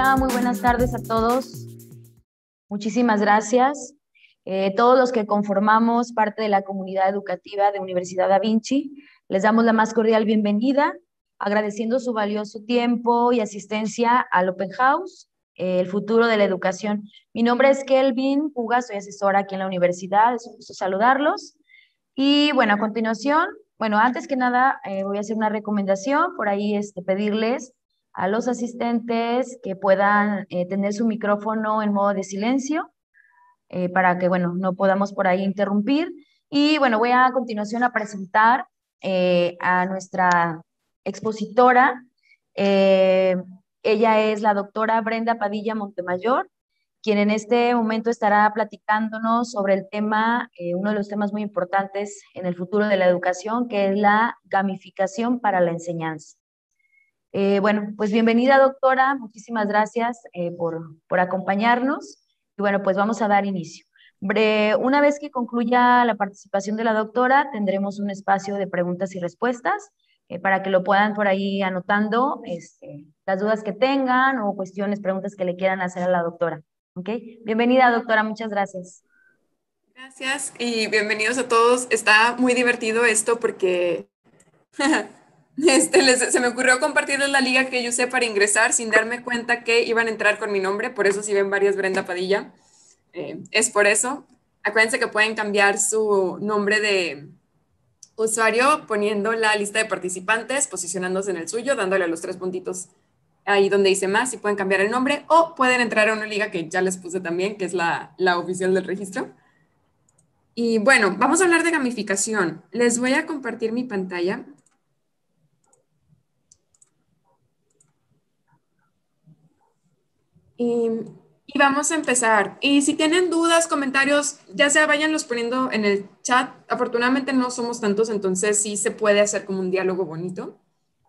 Hola, muy buenas tardes a todos. Muchísimas gracias. Todos los que conformamos parte de la comunidad educativa de Universidad Da Vinci, les damos la más cordial bienvenida, agradeciendo su valioso tiempo y asistencia al Open House, el futuro de la educación. Mi nombre es Kelvin Puga, soy asesora aquí en la universidad, es un gusto saludarlos. Y bueno, a continuación, bueno, antes que nada, voy a hacer una recomendación, por ahí pedirles a los asistentes que puedan tener su micrófono en modo de silencio para que, bueno, no podamos por ahí interrumpir. Y bueno, voy a continuación a presentar a nuestra expositora. Eh, Ella es la doctora Brenda Padilla Montemayor, quien en este momento estará platicándonos sobre el tema, uno de los temas muy importantes en el futuro de la educación, que es la gamificación para la enseñanza. Bueno, pues bienvenida, doctora. Muchísimas gracias por acompañarnos. Y bueno, pues vamos a dar inicio. Una vez que concluya la participación de la doctora, tendremos un espacio de preguntas y respuestas para que lo puedan por ahí anotando las dudas que tengan o cuestiones, preguntas que le quieran hacer a la doctora. ¿Ok? Bienvenida, doctora. Muchas gracias. Gracias y bienvenidos a todos. Está muy divertido esto porque se me ocurrió compartirles la liga que yo usé para ingresar sin darme cuenta que iban a entrar con mi nombre, por eso si ven varias Brenda Padilla, es por eso. Acuérdense que pueden cambiar su nombre de usuario poniendo la lista de participantes, posicionándose en el suyo, dándole a los tres puntitos ahí donde dice más y pueden cambiar el nombre o pueden entrar a una liga que ya les puse también, que es la oficial del registro. Y bueno, vamos a hablar de gamificación. Les voy a compartir mi pantalla. Y, y vamos a empezar. Y si tienen dudas, comentarios, ya sea váyanlos poniendo en el chat. Afortunadamente no somos tantos, entonces sí se puede hacer como un diálogo bonito.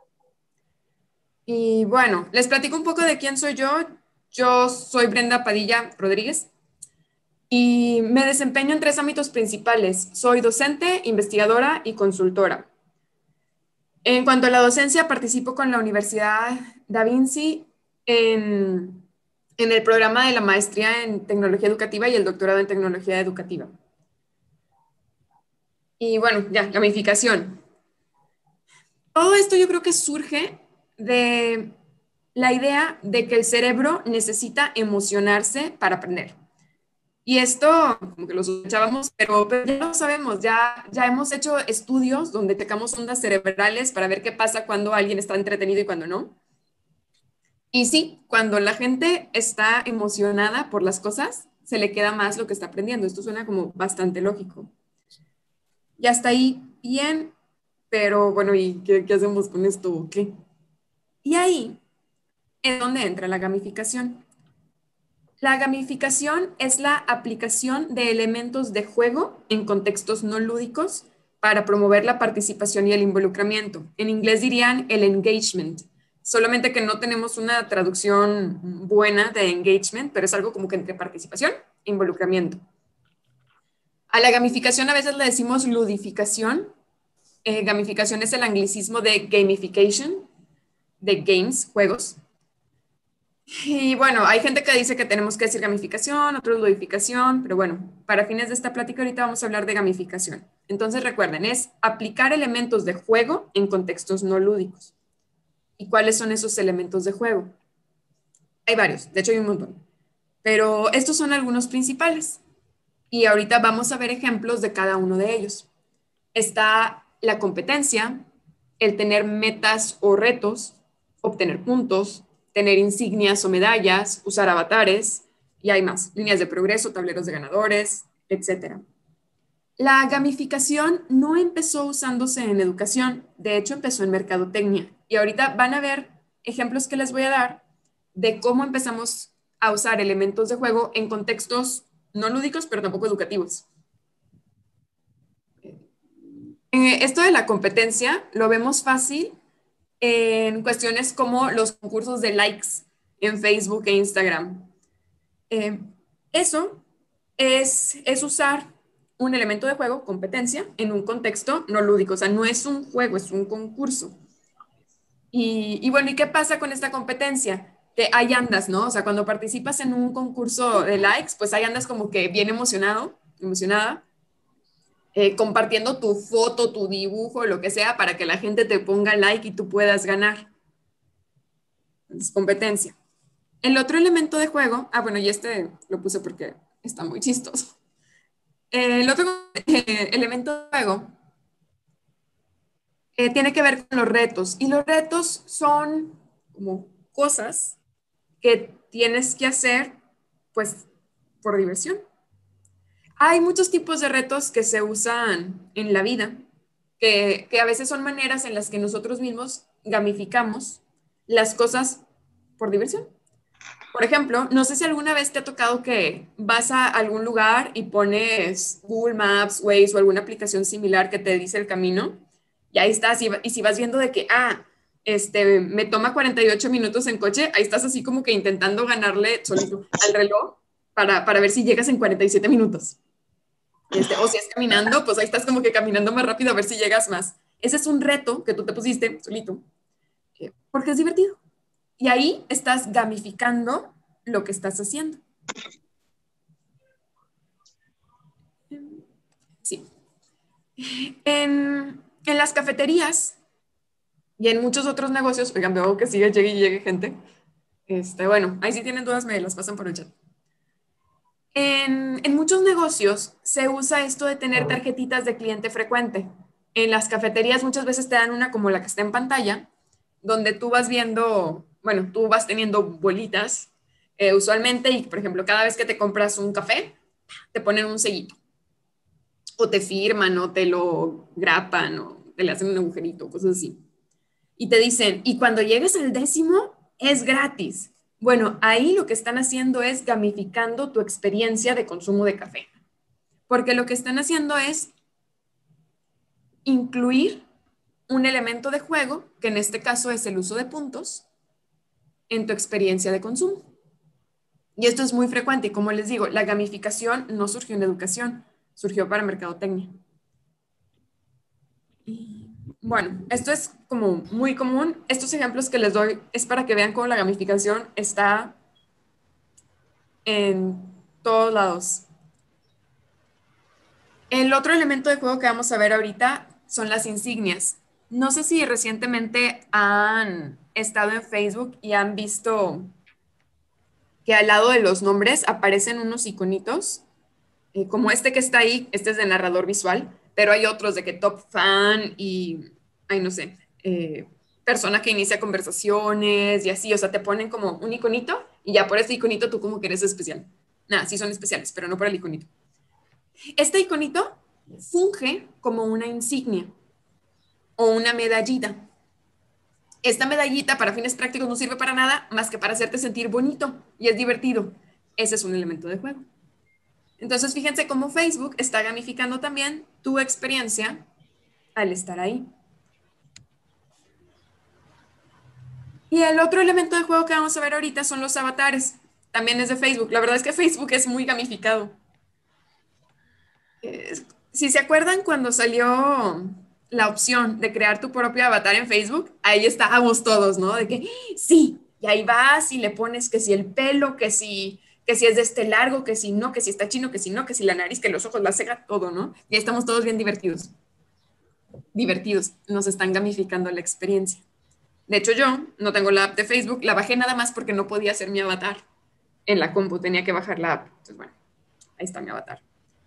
Y bueno, les platico un poco de quién soy yo. Yo soy Brenda Padilla Rodríguez y me desempeño en tres ámbitos principales. Soy docente, investigadora y consultora. En cuanto a la docencia, participo con la Universidad Da Vinci en, en el programa de la maestría en tecnología educativa y el doctorado en tecnología educativa. Y bueno, ya, gamificación. Todo esto yo creo que surge de la idea de que el cerebro necesita emocionarse para aprender. Y esto, como que lo sospechábamos, pero ya lo sabemos, ya hemos hecho estudios donde tocamos ondas cerebrales para ver qué pasa cuando alguien está entretenido y cuando no. Y sí, cuando la gente está emocionada por las cosas, se le queda más lo que está aprendiendo. Esto suena como bastante lógico. Ya está ahí bien, pero bueno, ¿y qué hacemos con esto o qué? Y ahí es donde entra la gamificación. La gamificación es la aplicación de elementos de juego en contextos no lúdicos para promover la participación y el involucramiento. En inglés dirían el engagement, solamente que no tenemos una traducción buena de engagement, pero es algo como que entre participación e involucramiento. A la gamificación a veces le decimos ludificación. Gamificación es el anglicismo de gamification, de games, juegos. Y bueno, hay gente que dice que tenemos que decir gamificación, otros ludificación, pero bueno, para fines de esta plática ahorita vamos a hablar de gamificación. Entonces recuerden, es aplicar elementos de juego en contextos no lúdicos. ¿Y cuáles son esos elementos de juego? Hay varios, de hecho hay un montón, pero estos son algunos principales. Y ahorita vamos a ver ejemplos de cada uno de ellos. Está la competencia, el tener metas o retos, obtener puntos, tener insignias o medallas, usar avatares, y hay más, líneas de progreso, tableros de ganadores, etc. La gamificación no empezó usándose en educación, de hecho empezó en mercadotecnia. Y ahorita van a ver ejemplos que les voy a dar de cómo empezamos a usar elementos de juego en contextos no lúdicos, pero tampoco educativos. Esto de la competencia lo vemos fácil en cuestiones como los concursos de likes en Facebook e Instagram. Eh, Eso es usar un elemento de juego, competencia, en un contexto no lúdico. O sea, no es un juego, es un concurso. Y bueno, ¿y qué pasa con esta competencia? que ahí andas, ¿no? O sea, cuando participas en un concurso de likes, pues ahí andas como que bien emocionado, emocionada, compartiendo tu foto, tu dibujo, lo que sea, para que la gente te ponga like y tú puedas ganar. Es competencia. El otro elemento de juego, bueno, y este lo puse porque está muy chistoso. El otro elemento de juego tiene que ver con los retos. Y los retos son como cosas que tienes que hacer, pues, por diversión. Hay muchos tipos de retos que se usan en la vida, que a veces son maneras en las que nosotros mismos gamificamos las cosas por diversión. Por ejemplo, no sé si alguna vez te ha tocado que vas a algún lugar y pones Google Maps, Waze o alguna aplicación similar que te dice el camino y ahí estás y si vas viendo de que, me toma 48 minutos en coche, ahí estás así como que intentando ganarle solito al reloj para ver si llegas en 47 minutos. O si es caminando, pues ahí estás como que caminando más rápido a ver si llegas más. Ese es un reto que tú te pusiste solito, porque es divertido. Y ahí estás gamificando lo que estás haciendo. Sí. En las cafeterías y en muchos otros negocios, oigan, veo que sigue, llegue y llegue gente. Bueno, ahí sí tienen dudas, me las pasan por el chat. En muchos negocios se usa esto de tener tarjetitas de cliente frecuente. En las cafeterías muchas veces te dan una como la que está en pantalla, donde tú vas viendo, bueno, tú vas teniendo bolitas usualmente y, por ejemplo, cada vez que te compras un café, te ponen un sellito. O te firman, o te lo grapan, o te le hacen un agujerito, cosas así. Y te dicen, y cuando llegues al 10º, es gratis. Bueno, ahí lo que están haciendo es gamificando tu experiencia de consumo de café. Porque lo que están haciendo es incluir un elemento de juego, que en este caso es el uso de puntos, en tu experiencia de consumo. Y esto es muy frecuente y como les digo, la gamificación no surgió en educación, surgió para mercadotecnia. Bueno, esto es como muy común. Estos ejemplos que les doy es para que vean cómo la gamificación está en todos lados. El otro elemento de juego que vamos a ver ahorita son las insignias. No sé si recientemente han estado en Facebook y han visto que al lado de los nombres aparecen unos iconitos, como este que está ahí, este es de narrador visual, pero hay otros de que top fan y, ay, no sé, persona que inicia conversaciones y así, o sea, te ponen como un iconito y ya por ese iconito tú como que eres especial. Nada, sí son especiales, pero no por el iconito. Este iconito funge como una insignia o una medallita. Esta medallita para fines prácticos no sirve para nada más que para hacerte sentir bonito y es divertido. Ese es un elemento de juego. Entonces, fíjense cómo Facebook está gamificando también tu experiencia al estar ahí. Y el otro elemento de juego que vamos a ver ahorita son los avatares. También es de Facebook. La verdad es que Facebook es muy gamificado. Si se acuerdan cuando salió la opción de crear tu propio avatar en Facebook, ahí estábamos todos, ¿no? De que sí, y ahí vas y le pones que si el pelo, que si es de este largo, que si no, que si está chino, que si no, que si la nariz, que los ojos, la ceja, todo, ¿no? Y ahí estamos todos bien divertidos. Divertidos, nos están gamificando la experiencia. De hecho, yo no tengo la app de Facebook, la bajé nada más porque no podía hacer mi avatar en la compu, tenía que bajar la app. Entonces, bueno, ahí está mi avatar.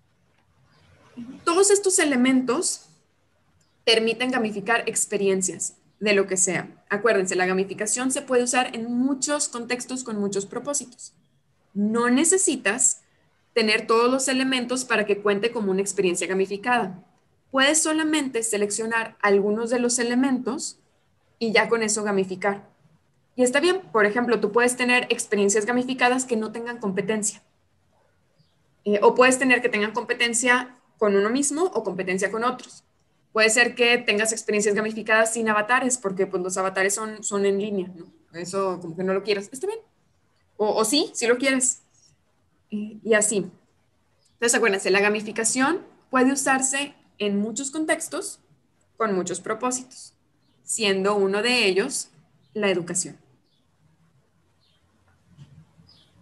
Todos estos elementos permiten gamificar experiencias de lo que sea. Acuérdense, la gamificación se puede usar en muchos contextos con muchos propósitos. No necesitas tener todos los elementos para que cuente como una experiencia gamificada. Puedes solamente seleccionar algunos de los elementos y ya con eso gamificar. Y está bien, por ejemplo, tú puedes tener experiencias gamificadas que no tengan competencia. O puedes tener que tengan competencia con uno mismo o competencia con otros. Puede ser que tengas experiencias gamificadas sin avatares, porque pues, los avatares son en línea, ¿no? Eso como que no lo quieras. Está bien. O sí, si lo quieres. Y así. Entonces, acuérdense, la gamificación puede usarse en muchos contextos con muchos propósitos, siendo uno de ellos la educación.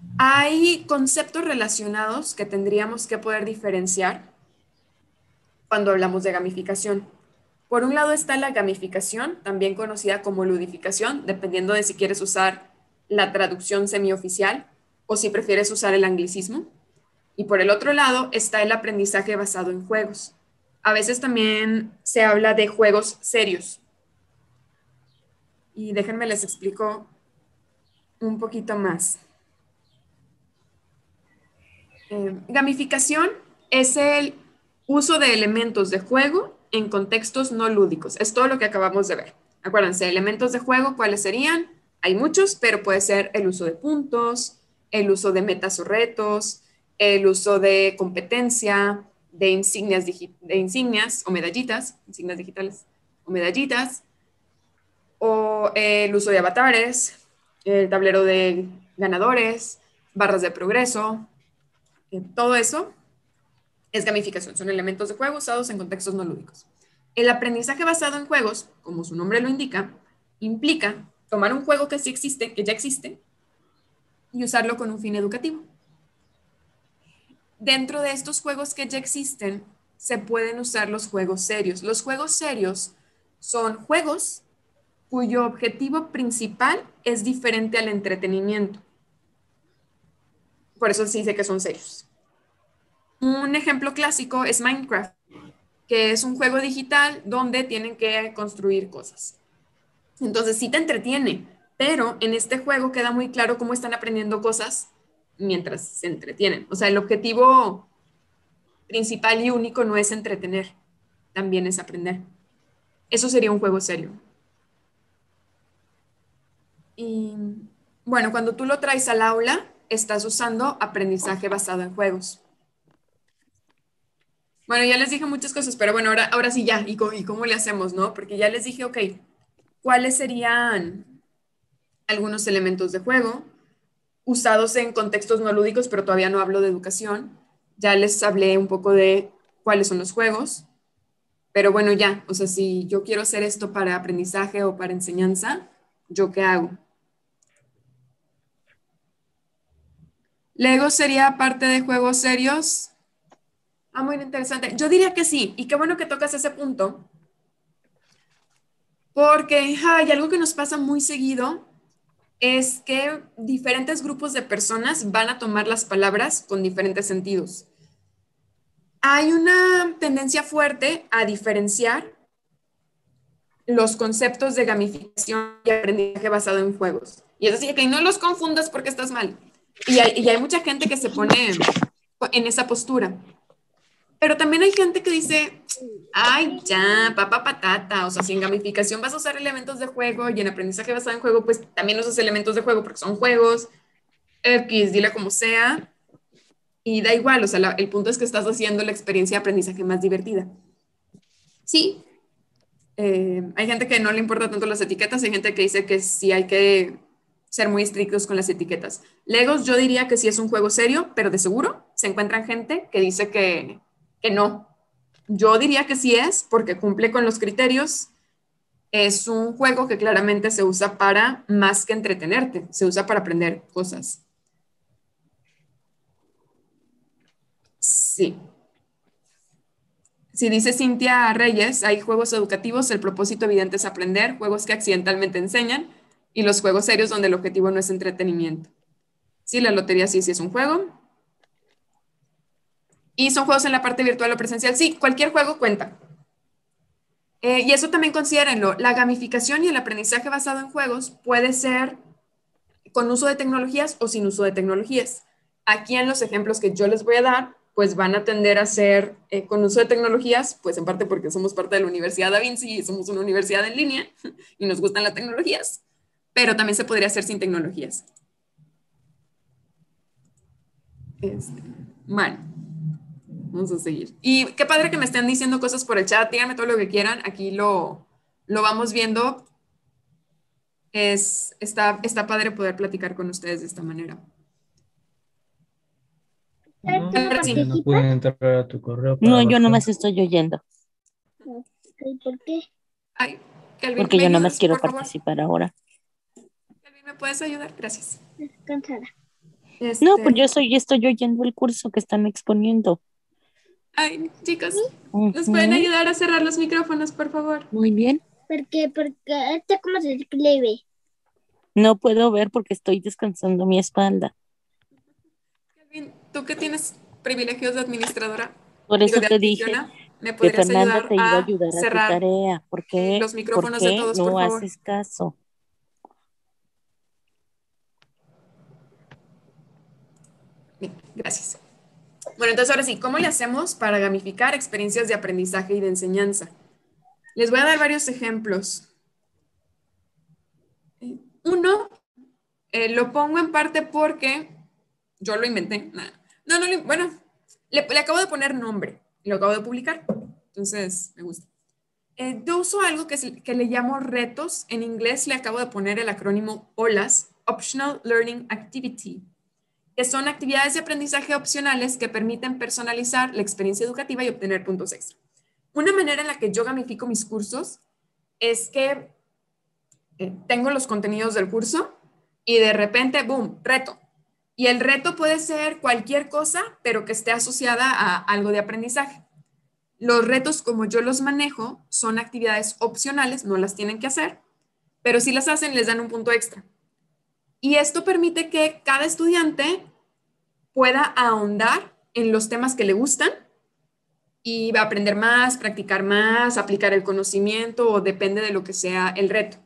Hay conceptos relacionados que tendríamos que poder diferenciar cuando hablamos de gamificación. Por un lado está la gamificación, también conocida como ludificación, dependiendo de si quieres usar la traducción semioficial o si prefieres usar el anglicismo. Y por el otro lado está el aprendizaje basado en juegos. A veces también se habla de juegos serios. Y déjenme les explico un poquito más. Gamificación es el uso de elementos de juego en contextos no lúdicos. Es todo lo que acabamos de ver. Acuérdense, elementos de juego, ¿cuáles serían? Hay muchos, pero puede ser el uso de puntos, el uso de metas o retos, el uso de competencia, de insignias o medallitas, insignias digitales o medallitas, o el uso de avatares, el tablero de ganadores, barras de progreso, todo eso es gamificación, son elementos de juego usados en contextos no lúdicos. El aprendizaje basado en juegos, como su nombre lo indica, implica tomar un juego que sí existe, que ya existe, y usarlo con un fin educativo. Dentro de estos juegos que ya existen, se pueden usar los juegos serios. Los juegos serios son juegos cuyo objetivo principal es diferente al entretenimiento. Por eso se dice que son serios. Un ejemplo clásico es Minecraft, que es un juego digital donde tienen que construir cosas. Entonces sí te entretiene, pero en este juego queda muy claro cómo están aprendiendo cosas mientras se entretienen. O sea, el objetivo principal y único no es entretener, también es aprender. Eso sería un juego serio. Y bueno, cuando tú lo traes al aula, estás usando aprendizaje basado en juegos. Bueno, ya les dije muchas cosas, pero bueno, ahora sí ya, ¿y cómo le hacemos, no? Porque ya les dije, ok, ¿cuáles serían algunos elementos de juego usados en contextos no lúdicos, pero todavía no hablo de educación? Ya les hablé un poco de cuáles son los juegos, pero bueno, ya, o sea, si yo quiero hacer esto para aprendizaje o para enseñanza, ¿yo qué hago? ¿Lego sería parte de juegos serios? Ah, muy interesante. Yo diría que sí, y qué bueno que tocas ese punto, porque hay algo que nos pasa muy seguido es que diferentes grupos de personas van a tomar las palabras con diferentes sentidos. Hay una tendencia fuerte a diferenciar los conceptos de gamificación y aprendizaje basado en juegos. Y es decir, que no los confundas porque estás mal. Y hay mucha gente que se pone en esa postura. Pero también hay gente que dice, ay, ya, papá patata. O sea, si en gamificación vas a usar elementos de juego y en aprendizaje basado en juego, pues también usas elementos de juego porque son juegos. X, dile como sea. Y da igual, o sea, el punto es que estás haciendo la experiencia de aprendizaje más divertida. Sí, hay gente que no le importa tanto las etiquetas, hay gente que dice que sí hay que ser muy estrictos con las etiquetas. Legos yo diría que sí es un juego serio, pero de seguro se encuentran gente que dice que no. Yo diría que sí es, porque cumple con los criterios. Es un juego que claramente se usa para más que entretenerte, se usa para aprender cosas. Sí. Si dice Cintia Reyes, hay juegos educativos, el propósito evidente es aprender, juegos que accidentalmente enseñan y los juegos serios donde el objetivo no es entretenimiento. Sí, la lotería sí es un juego. Y son juegos en la parte virtual o presencial. Sí, cualquier juego cuenta. Y eso también considérenlo. La gamificación y el aprendizaje basado en juegos puede ser con uso de tecnologías o sin uso de tecnologías. Aquí en los ejemplos que yo les voy a dar, pues van a tender a ser con uso de tecnologías, pues en parte porque somos parte de la Universidad Da Vinci y somos una universidad en línea y nos gustan las tecnologías, pero también se podría hacer sin tecnologías. Bueno, vamos a seguir. Y qué padre que me estén diciendo cosas por el chat, díganme todo lo que quieran, aquí lo vamos viendo. Está padre poder platicar con ustedes de esta manera. No, Ahora sí. no pude entrar a tu correo para No, yo bajar. nomás estoy oyendo, ¿Por qué? Ay, Kelvin, porque ¿me yo nomás ayudas, quiero por favor? participar ahora. Kelvin, ¿me puedes ayudar? Gracias. Estoy cansada. No, pues Este, yo estoy oyendo el curso que están exponiendo. ay, chicos, ¿nos pueden Ujú. ayudar a cerrar los micrófonos, por favor? Muy bien. Porque este cómo se escribe. No puedo ver porque estoy descansando mi espalda. Kelvin, tú que tienes privilegios de administradora, Por digo, eso de te dije anfitriona, ¿me que podrías Fernanda ayudar te iba a a ayudar a tu cerrar tarea. los ¿Por micrófonos de qué todos, por no favor? haces caso? Bien, gracias. Bueno, entonces ahora sí, ¿cómo le hacemos para gamificar experiencias de aprendizaje y de enseñanza? Les voy a dar varios ejemplos. Uno, lo pongo en parte porque yo lo inventé. Bueno, le acabo de poner nombre y lo acabo de publicar. Entonces, me gusta. Yo uso algo que le llamo retos. En inglés le acabo de poner el acrónimo OLAS, Optional Learning Activity, que son actividades de aprendizaje opcionales que permiten personalizar la experiencia educativa y obtener puntos extra. Una manera en la que yo gamifico mis cursos es que tengo los contenidos del curso y de repente, boom, reto. Y el reto puede ser cualquier cosa, pero que esté asociada a algo de aprendizaje. Los retos, como yo los manejo, son actividades opcionales, no las tienen que hacer, pero si las hacen, les dan un punto extra. Y esto permite que cada estudiante pueda ahondar en los temas que le gustan y va a aprender más, practicar más, aplicar el conocimiento o depende de lo que sea el reto.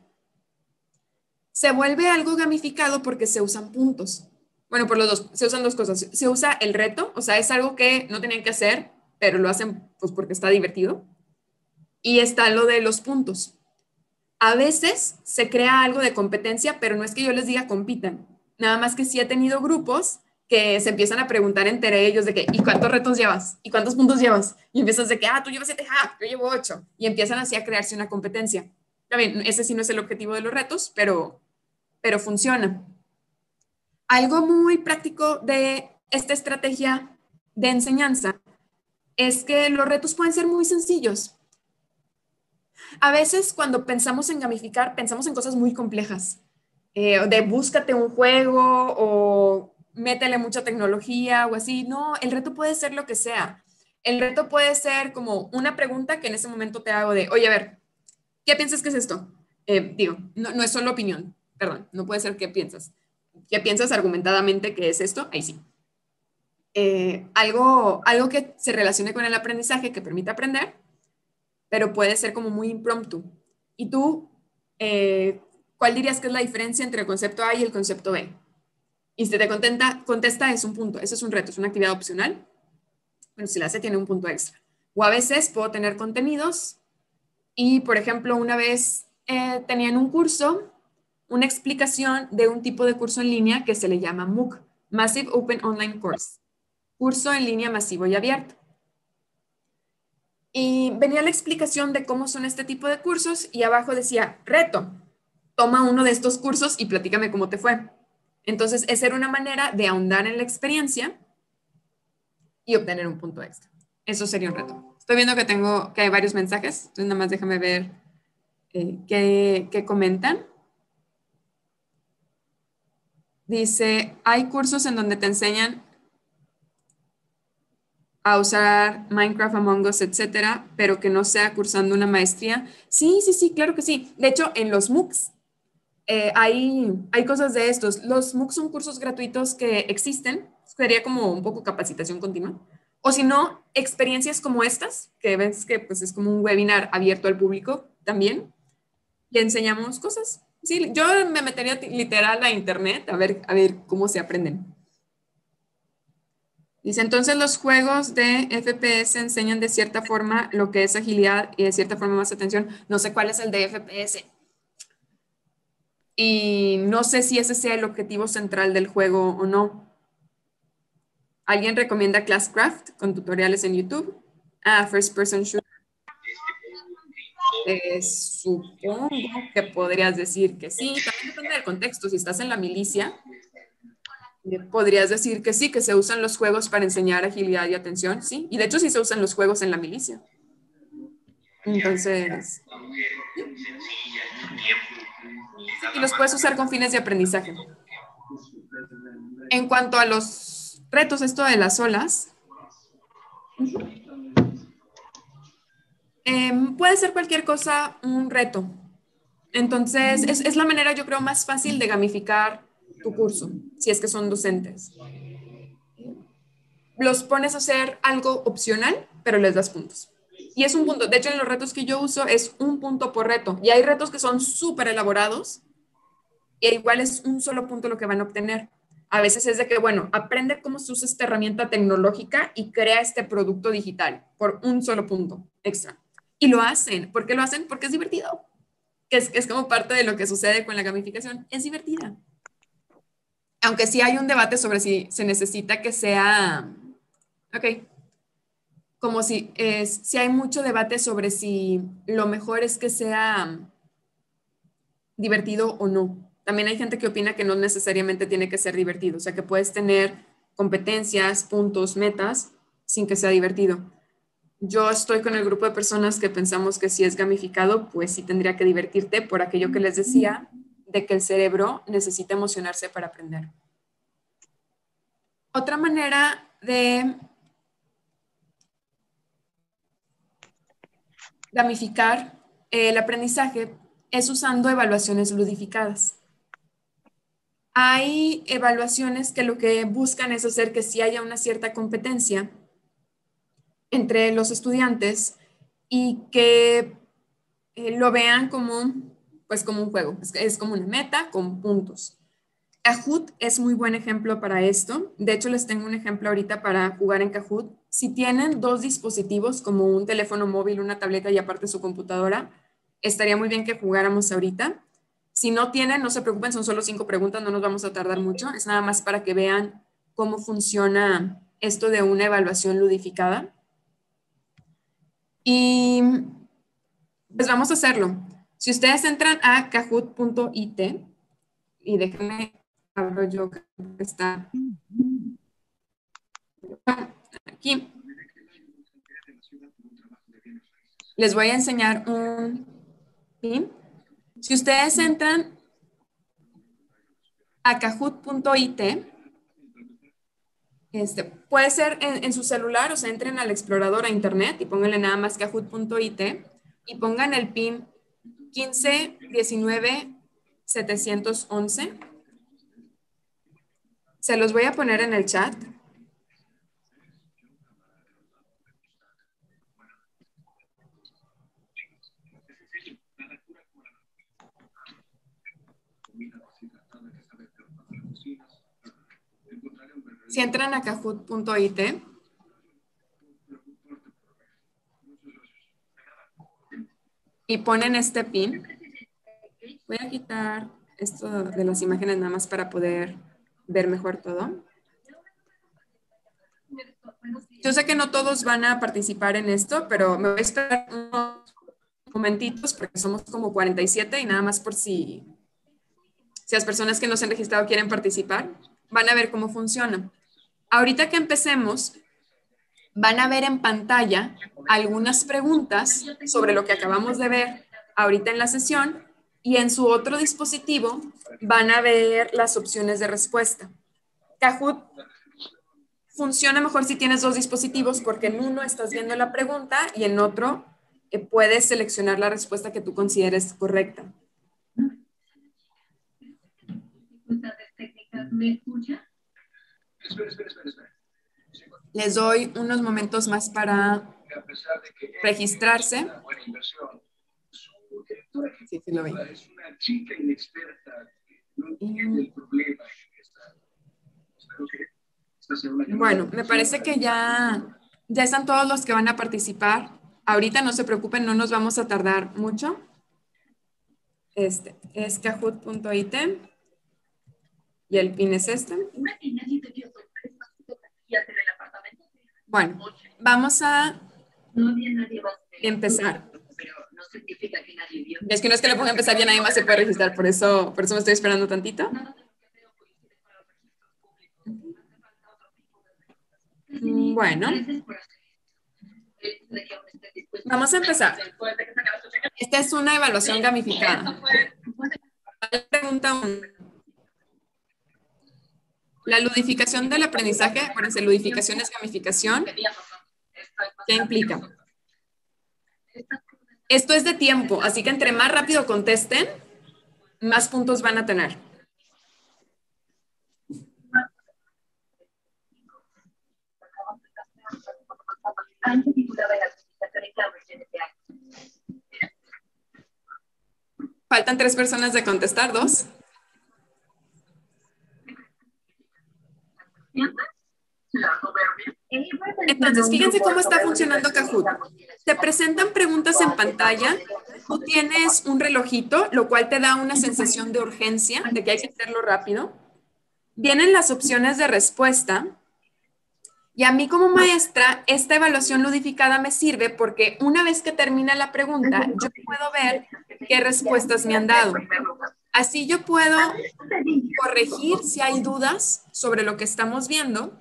Se vuelve algo gamificado porque se usan puntos. Bueno, por los dos, se usan dos cosas. Se usa el reto, o sea, es algo que no tenían que hacer, pero lo hacen pues porque está divertido. Y está lo de los puntos. A veces se crea algo de competencia, pero no es que yo les diga compitan. Nada más que sí he tenido grupos que se empiezan a preguntar entre ellos de que, ¿y cuántos retos llevas? ¿Y cuántos puntos llevas? Y empiezas de que, tú llevas 7, yo llevo 8. Y empiezan así a crearse una competencia. Está bien, ese sí no es el objetivo de los retos, pero funciona. Algo muy práctico de esta estrategia de enseñanza es que los retos pueden ser muy sencillos. A veces cuando pensamos en gamificar, pensamos en cosas muy complejas, de búscate un juego o métele mucha tecnología o así. No, el reto puede ser lo que sea. El reto puede ser como una pregunta que en ese momento te hago de, oye, a ver, ¿qué piensas que es esto? No es solo opinión, perdón, no puede ser qué piensas. ¿Qué piensas argumentadamente que es esto? Ahí sí. Algo que se relacione con el aprendizaje, que permita aprender, pero puede ser como muy impromptu. ¿Y tú, cuál dirías que es la diferencia entre el concepto A y el concepto B? Y si te contesta es un punto, ese es un reto, es una actividad opcional. Bueno, si la hace tiene un punto extra. O a veces puedo tener contenidos y, por ejemplo, una vez tenía en un curso una explicación de un tipo de curso en línea que se le llama MOOC, Massive Open Online Course, curso en línea masivo y abierto. Y venía la explicación de cómo son este tipo de cursos y abajo decía, reto, toma uno de estos cursos y platícame cómo te fue. Entonces, esa era una manera de ahondar en la experiencia y obtener un punto extra. Eso sería un reto. Estoy viendo que hay varios mensajes, entonces nada más déjame ver qué comentan. Dice, hay cursos en donde te enseñan a usar Minecraft, Among Us, etcétera, pero que no sea cursando una maestría. Sí, sí, sí, claro que sí. De hecho, en los MOOCs hay cosas de estos. Los MOOCs son cursos gratuitos que existen. Sería como un poco capacitación continua. O si no, experiencias como estas, que ves que pues, es como un webinar abierto al público también. Le enseñamos cosas. Sí, yo me metería literal a internet a ver cómo se aprenden. Dice, entonces los juegos de FPS enseñan de cierta forma lo que es agilidad y de cierta forma más atención. No sé cuál es el de FPS. Y no sé si ese sea el objetivo central del juego o no. ¿Alguien recomienda Classcraft con tutoriales en YouTube? First Person Shooter. Supongo que podrías decir que sí. También depende del contexto. Si estás en la milicia, podrías decir que sí, que se usan los juegos para enseñar agilidad y atención. Sí, y de hecho sí se usan los juegos en la milicia. Entonces, y los puedes usar con fines de aprendizaje. En cuanto a los retos, esto de las olas, puede ser cualquier cosa un reto. Entonces, es la manera, yo creo, más fácil de gamificar tu curso, si es que son docentes. Los pones a hacer algo opcional, pero les das puntos. Y es un punto. De hecho, en los retos que yo uso es un punto por reto. Y hay retos que son súper elaborados y igual es un solo punto lo que van a obtener. A veces es de que, bueno, aprende cómo se usa esta herramienta tecnológica y crea este producto digital por un solo punto extra. Y lo hacen. ¿Por qué lo hacen? Porque es divertido. Que es como parte de lo que sucede con la gamificación. Es divertida. Aunque sí hay un debate sobre si se necesita que sea... Ok. Como si hay mucho debate sobre si lo mejor es que sea divertido o no. También hay gente que opina que no necesariamente tiene que ser divertido, o sea, que puedes tener competencias, puntos, metas, sin que sea divertido. Yo estoy con el grupo de personas que pensamos que si es gamificado, pues sí tendría que divertirte por aquello que les decía, de que el cerebro necesita emocionarse para aprender. Otra manera de gamificar el aprendizaje es usando evaluaciones ludificadas. Hay evaluaciones que lo que buscan es hacer que sí haya una cierta competencia entre los estudiantes y que lo vean como, pues como un juego, es como una meta con puntos. Kahoot es muy buen ejemplo para esto. De hecho, les tengo un ejemplo ahorita para jugar en Kahoot. Si tienen dos dispositivos, como un teléfono móvil, una tableta y aparte su computadora, estaría muy bien que jugáramos ahorita. Si no tienen, no se preocupen, son solo 5 preguntas, no nos vamos a tardar mucho. Es nada más para que vean cómo funciona esto de una evaluación ludificada. Y pues vamos a hacerlo. Si ustedes entran a kahoot.it y déjenme abro yo que está aquí. Les voy a enseñar un pin. Si ustedes entran a kahoot.it, puede ser en su celular, o sea, entren al explorador a internet y pónganle nada más kahoot.it y pongan el pin 1519-711. Se los voy a poner en el chat. Si entran a kahoot.it y ponen este pin, voy a quitar esto de las imágenes nada más para poder ver mejor todo. Yo sé que no todos van a participar en esto, pero me voy a esperar unos momentitos porque somos como 47 y nada más por si las personas que no se han registrado quieren participar, van a ver cómo funciona. Ahorita que empecemos, van a ver en pantalla algunas preguntas sobre lo que acabamos de ver ahorita en la sesión y en su otro dispositivo van a ver las opciones de respuesta. Kahoot funciona mejor si tienes dos dispositivos porque en uno estás viendo la pregunta y en otro puedes seleccionar la respuesta que tú consideres correcta. ¿Me escucha? Espera. Les doy unos momentos más para registrarse. Sí, sí lo vi. Bueno, me parece que ya están todos los que van a participar. Ahorita no se preocupen, no nos vamos a tardar mucho. Es kahoot.it y el pin es este. Bueno, vamos a empezar. Es que no es que le ponga a empezar, ya nadie más se puede registrar, por eso me estoy esperando tantito. Bueno, vamos a empezar. Esta es una evaluación gamificada. Pregunta 1. La ludificación del aprendizaje, acuérdense, ludificación es gamificación. ¿Qué implica? Esto es de tiempo, así que entre más rápido contesten, más puntos van a tener. Faltan 3 personas de contestar, 2. Entonces, fíjense cómo está funcionando Kahoot. Te presentan preguntas en pantalla, tú tienes un relojito, lo cual te da una sensación de urgencia, de que hay que hacerlo rápido. Vienen las opciones de respuesta. Y a mí como maestra, esta evaluación ludificada me sirve porque una vez que termina la pregunta, yo puedo ver qué respuestas me han dado. Así yo puedo corregir si hay dudas sobre lo que estamos viendo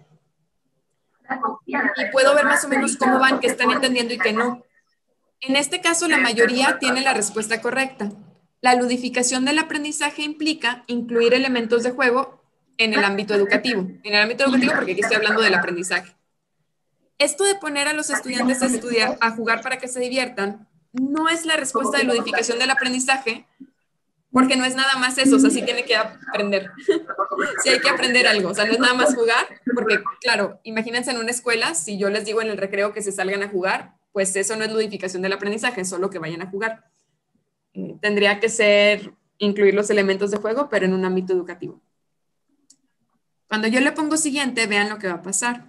y puedo ver más o menos cómo van, qué están entendiendo y qué no. En este caso, la mayoría tiene la respuesta correcta. La ludificación del aprendizaje implica incluir elementos de juego en el ámbito educativo. En el ámbito educativo porque aquí estoy hablando del aprendizaje. Esto de poner a los estudiantes a estudiar, a jugar para que se diviertan, no es la respuesta de ludificación del aprendizaje, porque no es nada más eso, o sea, sí tiene que aprender. Sí hay que aprender algo, o sea, no es nada más jugar, porque claro, imagínense en una escuela, si yo les digo en el recreo que se salgan a jugar, pues eso no es ludificación del aprendizaje, es solo que vayan a jugar. Tendría que ser incluir los elementos de juego, pero en un ámbito educativo. Cuando yo le pongo siguiente, vean lo que va a pasar.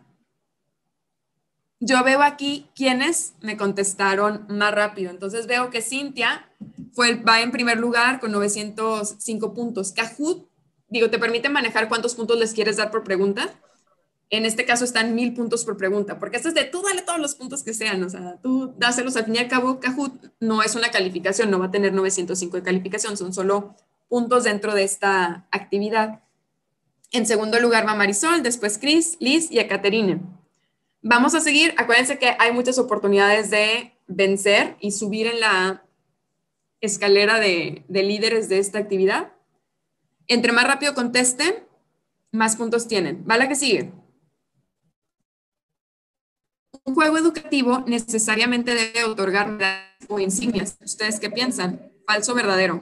Yo veo aquí quiénes me contestaron más rápido. Entonces veo que Cintia va en primer lugar con 905 puntos. Kahoot, te permite manejar cuántos puntos les quieres dar por pregunta. En este caso están 1000 puntos por pregunta, porque esto es de tú dale todos los puntos que sean, o sea, tú dáselos. Al fin y al cabo, Kahoot no es una calificación, no va a tener 905 de calificación, son solo puntos dentro de esta actividad. En segundo lugar va Marisol, después Cris, Liz y Ekaterina. Vamos a seguir. Acuérdense que hay muchas oportunidades de vencer y subir en la escalera de líderes de esta actividad. Entre más rápido contesten, más puntos tienen. ¿Va la que sigue? Un juego educativo necesariamente debe otorgar medallas o insignias. ¿Ustedes qué piensan? ¿Falso o verdadero?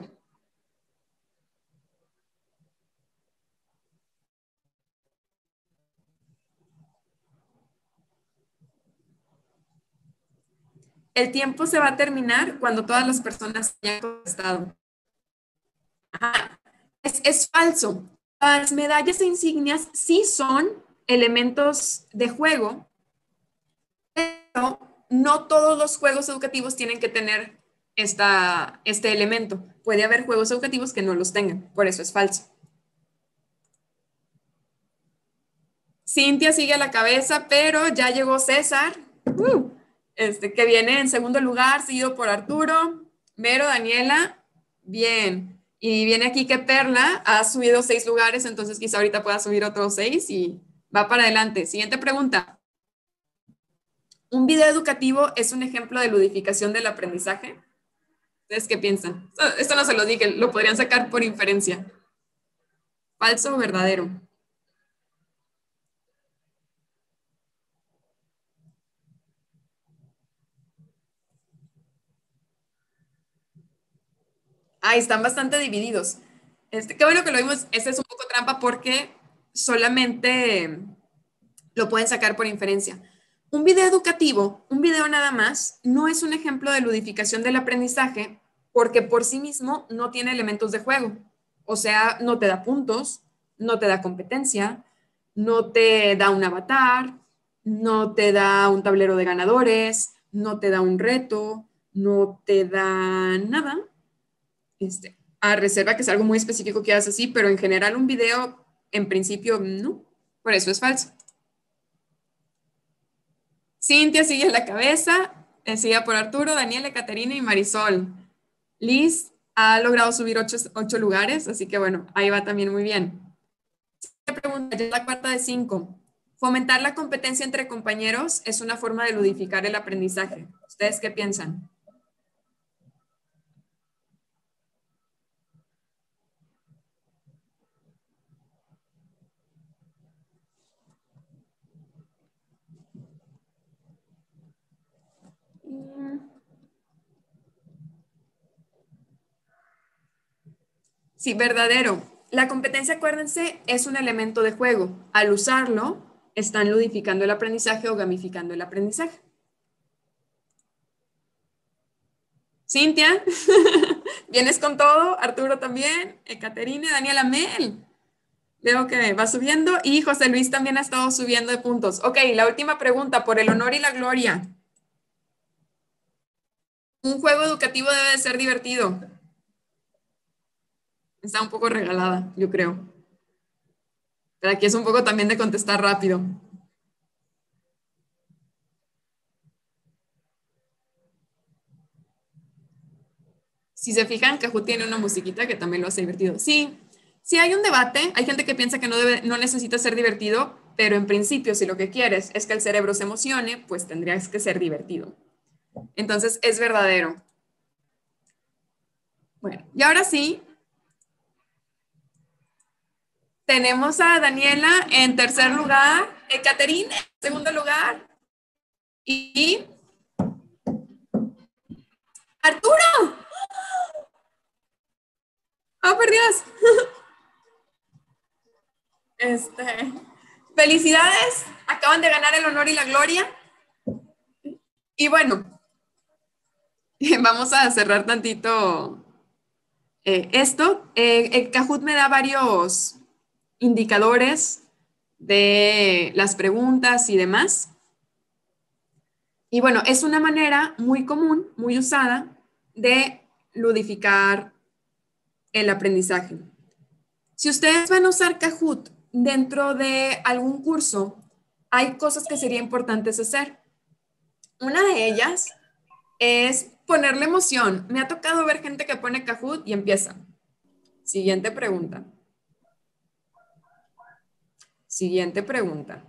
El tiempo se va a terminar cuando todas las personas hayan contestado. Es falso. Las medallas e insignias sí son elementos de juego, pero no todos los juegos educativos tienen que tener este elemento. Puede haber juegos educativos que no los tengan, por eso es falso. Cintia sigue a la cabeza, pero ya llegó César, que viene en segundo lugar, seguido por Arturo, Vero, Daniela, bien. Y viene aquí que Perla ha subido 6 lugares, entonces quizá ahorita pueda subir otros 6 y va para adelante. Siguiente pregunta. ¿Un video educativo es un ejemplo de ludificación del aprendizaje? ¿Ustedes qué piensan? Esto no se lo dije, lo podrían sacar por inferencia. ¿Falso o verdadero? Están bastante divididos. Qué bueno que lo vimos. Este es un poco trampa porque solamente lo pueden sacar por inferencia. Un video educativo, un video nada más, no es un ejemplo de ludificación del aprendizaje porque por sí mismo no tiene elementos de juego. O sea, no te da puntos, no te da competencia, no te da un avatar, no te da un tablero de ganadores, no te da un reto, no te da nada. A reserva que es algo muy específico que hagas así, pero en general un video, en principio, no. Por eso es falso. Cintia sigue en la cabeza, seguida por Arturo, Daniela, Caterina y Marisol. Liz ha logrado subir 8 lugares, así que bueno, ahí va también muy bien. Siguiente pregunta, ya es la cuarta de 5. Fomentar la competencia entre compañeros es una forma de ludificar el aprendizaje. ¿Ustedes qué piensan? Sí, verdadero. La competencia, acuérdense, es un elemento de juego. Al usarlo, están ludificando el aprendizaje o gamificando el aprendizaje. Cintia, ¿vienes con todo? Arturo también, Ekaterine, Daniela, Mel. Veo que va subiendo y José Luis también ha estado subiendo de puntos. Ok, la última pregunta, por el honor y la gloria. Un juego educativo debe de ser divertido. Está un poco regalada, yo creo. Pero aquí es un poco también de contestar rápido. Si se fijan, Kahoot tiene una musiquita que también lo hace divertido. Sí, sí hay un debate. Hay gente que piensa que no necesita ser divertido, pero en principio, si lo que quieres es que el cerebro se emocione, pues tendrías que ser divertido. Entonces, es verdadero. Bueno, y ahora sí, tenemos a Daniela en tercer lugar, Ekaterine en segundo lugar y Arturo. ¡Oh, por Dios! Felicidades, acaban de ganar el honor y la gloria. Y bueno, vamos a cerrar tantito esto. El Kahoot me da varios indicadores de las preguntas y demás. Y bueno, es una manera muy común, muy usada de ludificar el aprendizaje. Si ustedes van a usar Kahoot dentro de algún curso, hay cosas que sería importantes hacer. Una de ellas es ponerle emoción. Me ha tocado ver gente que pone Kahoot y empieza. Siguiente pregunta. Siguiente pregunta.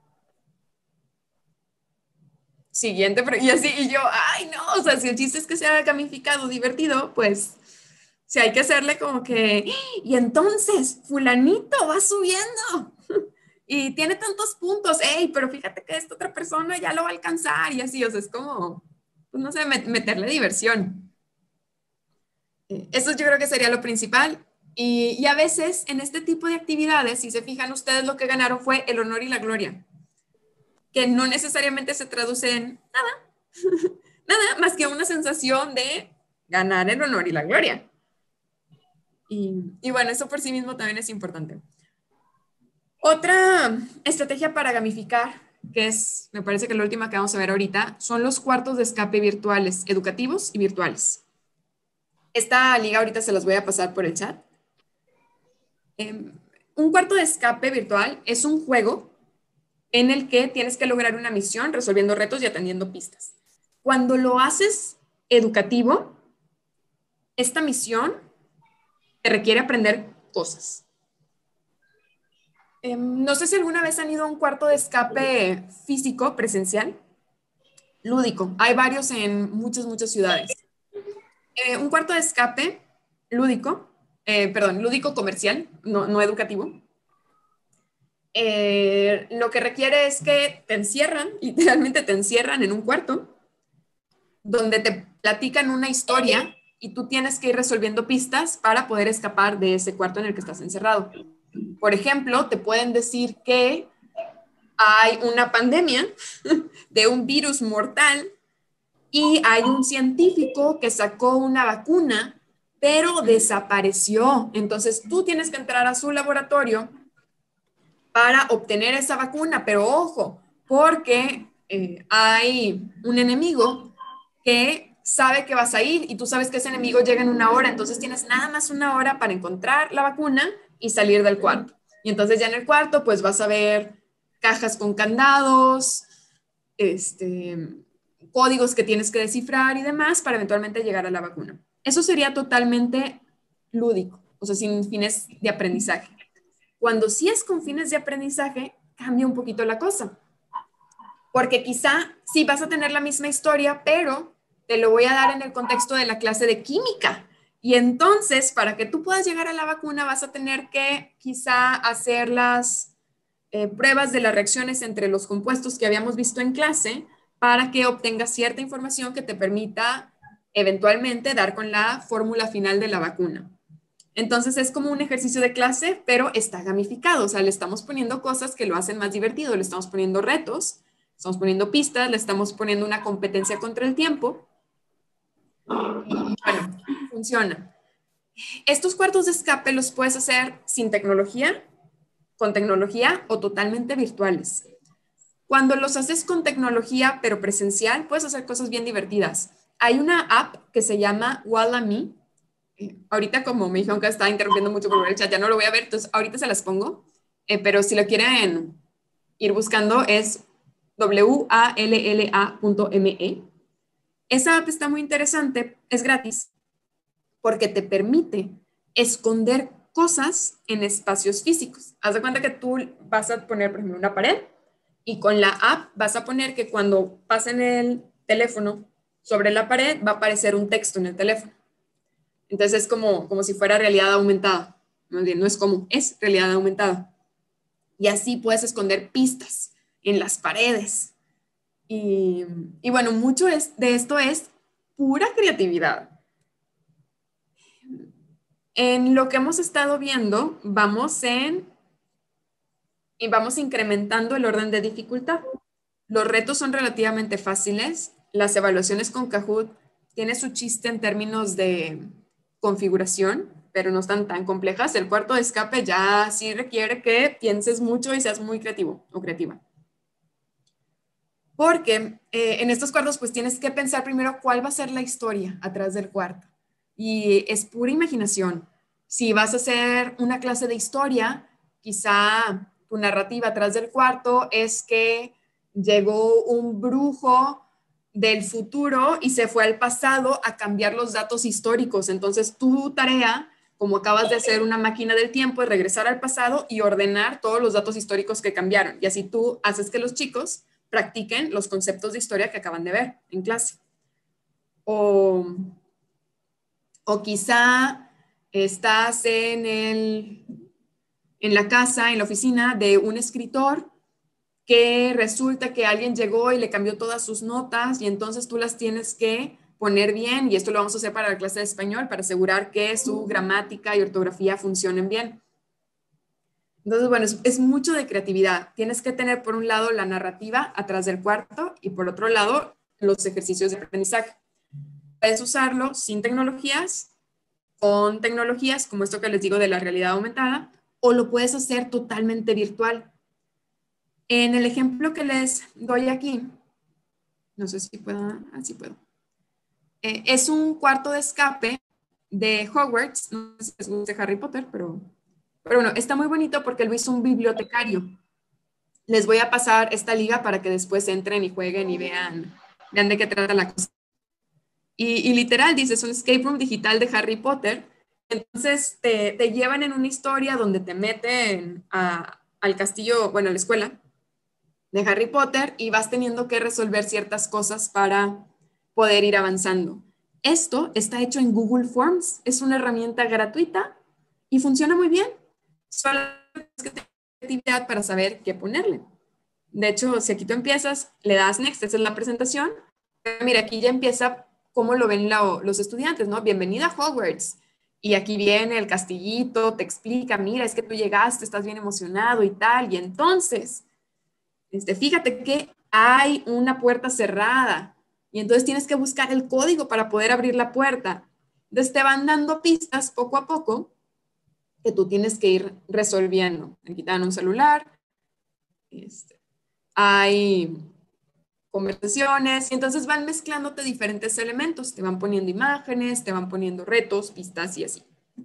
Siguiente pregunta. Y así, y yo, ay, no, o sea, si el chiste es que sea gamificado, divertido, pues si hay que hacerle como que, y entonces, fulanito va subiendo y tiene tantos puntos, hey, pero fíjate que esta otra persona ya lo va a alcanzar y así, o sea, es como, pues no sé, meterle diversión. Eso yo creo que sería lo principal. Y a veces en este tipo de actividades, si se fijan ustedes, lo que ganaron fue el honor y la gloria, que no necesariamente se traduce en nada, nada más que una sensación de ganar el honor y la gloria. Y bueno, eso por sí mismo también es importante. Otra estrategia para gamificar, que es, me parece que la última que vamos a ver ahorita, son los cuartos de escape virtuales, educativos y virtuales. Esta liga ahorita se las voy a pasar por el chat. Un cuarto de escape virtual es un juego en el que tienes que lograr una misión resolviendo retos y atendiendo pistas. Cuando lo haces educativo, esta misión te requiere aprender cosas. No sé si alguna vez han ido a un cuarto de escape físico, presencial, lúdico. Hay varios en muchas ciudades. Un cuarto de escape lúdico, lúdico comercial, no educativo. Lo que requiere es que te encierran, literalmente te encierran en un cuarto, donde te platican una historia y tú tienes que ir resolviendo pistas para poder escapar de ese cuarto en el que estás encerrado. Por ejemplo, te pueden decir que hay una pandemia de un virus mortal y hay un científico que sacó una vacuna, pero desapareció. Entonces tú tienes que entrar a su laboratorio para obtener esa vacuna, pero ojo, porque hay un enemigo que sabe que vas a ir y tú sabes que ese enemigo llega en una hora, entonces tienes nada más una hora para encontrar la vacuna y salir del cuarto. Y entonces ya en el cuarto pues vas a ver cajas con candados, códigos que tienes que descifrar y demás para eventualmente llegar a la vacuna. Eso sería totalmente lúdico, o sea, sin fines de aprendizaje. Cuando sí es con fines de aprendizaje, cambia un poquito la cosa. Porque quizá sí vas a tener la misma historia, pero te lo voy a dar en el contexto de la clase de química. Y entonces, para que tú puedas llegar a la vacuna, vas a tener que quizá hacer las pruebas de las reacciones entre los compuestos que habíamos visto en clase para que obtengas cierta información que te permita eventualmente dar con la fórmula final de la vacuna. Entonces es como un ejercicio de clase, pero está gamificado, o sea, le estamos poniendo cosas que lo hacen más divertido, le estamos poniendo retos, le estamos poniendo pistas, le estamos poniendo una competencia contra el tiempo. Y bueno, funciona. Estos cuartos de escape los puedes hacer sin tecnología, con tecnología o totalmente virtuales. Cuando los haces con tecnología, pero presencial, puedes hacer cosas bien divertidas. Hay una app que se llama Wallami. Ahorita como me dijeron que estaba interrumpiendo mucho por ver el chat, ya no lo voy a ver, entonces ahorita se las pongo. Pero si lo quieren ir buscando es walla.me. Esa app está muy interesante, es gratis, porque te permite esconder cosas en espacios físicos. Haz de cuenta que tú vas a poner, por ejemplo, una pared y con la app vas a poner que cuando pasen el teléfono sobre la pared va a aparecer un texto en el teléfono. Entonces es como si fuera realidad aumentada. No es como, es realidad aumentada. Y así puedes esconder pistas en las paredes. Y bueno, mucho de esto es pura creatividad. En lo que hemos estado viendo, vamos incrementando el orden de dificultad. Los retos son relativamente fáciles. Las evaluaciones con Kahoot tienen su chiste en términos de configuración, pero no están tan complejas. El cuarto de escape ya sí requiere que pienses mucho y seas muy creativo o creativa. Porque en estos cuartos pues tienes que pensar primero cuál va a ser la historia atrás del cuarto. Y es pura imaginación. Si vas a hacer una clase de historia, quizá tu narrativa atrás del cuarto es que llegó un brujo del futuro y se fue al pasado a cambiar los datos históricos. Entonces tu tarea, como acabas de hacer una máquina del tiempo, es regresar al pasado y ordenar todos los datos históricos que cambiaron. Y así tú haces que los chicos practiquen los conceptos de historia que acaban de ver en clase. O quizá estás en la casa, en la oficina de un escritor que resulta que alguien llegó y le cambió todas sus notas y entonces tú las tienes que poner bien, y esto lo vamos a hacer para la clase de español para asegurar que su gramática y ortografía funcionen bien. Entonces, bueno, es mucho de creatividad. Tienes que tener por un lado la narrativa atrás del cuarto y por otro lado los ejercicios de aprendizaje. Puedes usarlo sin tecnologías, con tecnologías como esto que les digo de la realidad aumentada, o lo puedes hacer totalmente virtual. En el ejemplo que les doy aquí, no sé si puedo, así puedo. Es un cuarto de escape de Hogwarts, no sé si les gusta Harry Potter, pero bueno, está muy bonito porque lo hizo un bibliotecario. Les voy a pasar esta liga para que después entren y jueguen y vean de qué trata la cosa. Y literal, dice, es un escape room digital de Harry Potter. Entonces te llevan en una historia donde te meten al castillo, bueno, a la escuela de Harry Potter y vas teniendo que resolver ciertas cosas para poder ir avanzando. Esto está hecho en Google Forms, es una herramienta gratuita y funciona muy bien. Solo tienes que tener creatividad para saber qué ponerle. De hecho, si aquí tú empiezas, le das next, esa es la presentación. Pero mira, aquí ya empieza cómo lo ven los estudiantes, ¿no? Bienvenida a Hogwarts. Y aquí viene el castillito, te explica, mira, es que tú llegaste, estás bien emocionado y tal. Y entonces, fíjate que hay una puerta cerrada. Y entonces tienes que buscar el código para poder abrir la puerta. Entonces te van dando pistas poco a poco que tú tienes que ir resolviendo. Aquí te dan un celular, hay conversaciones, y entonces van mezclándote diferentes elementos, te van poniendo imágenes, te van poniendo retos, pistas y así.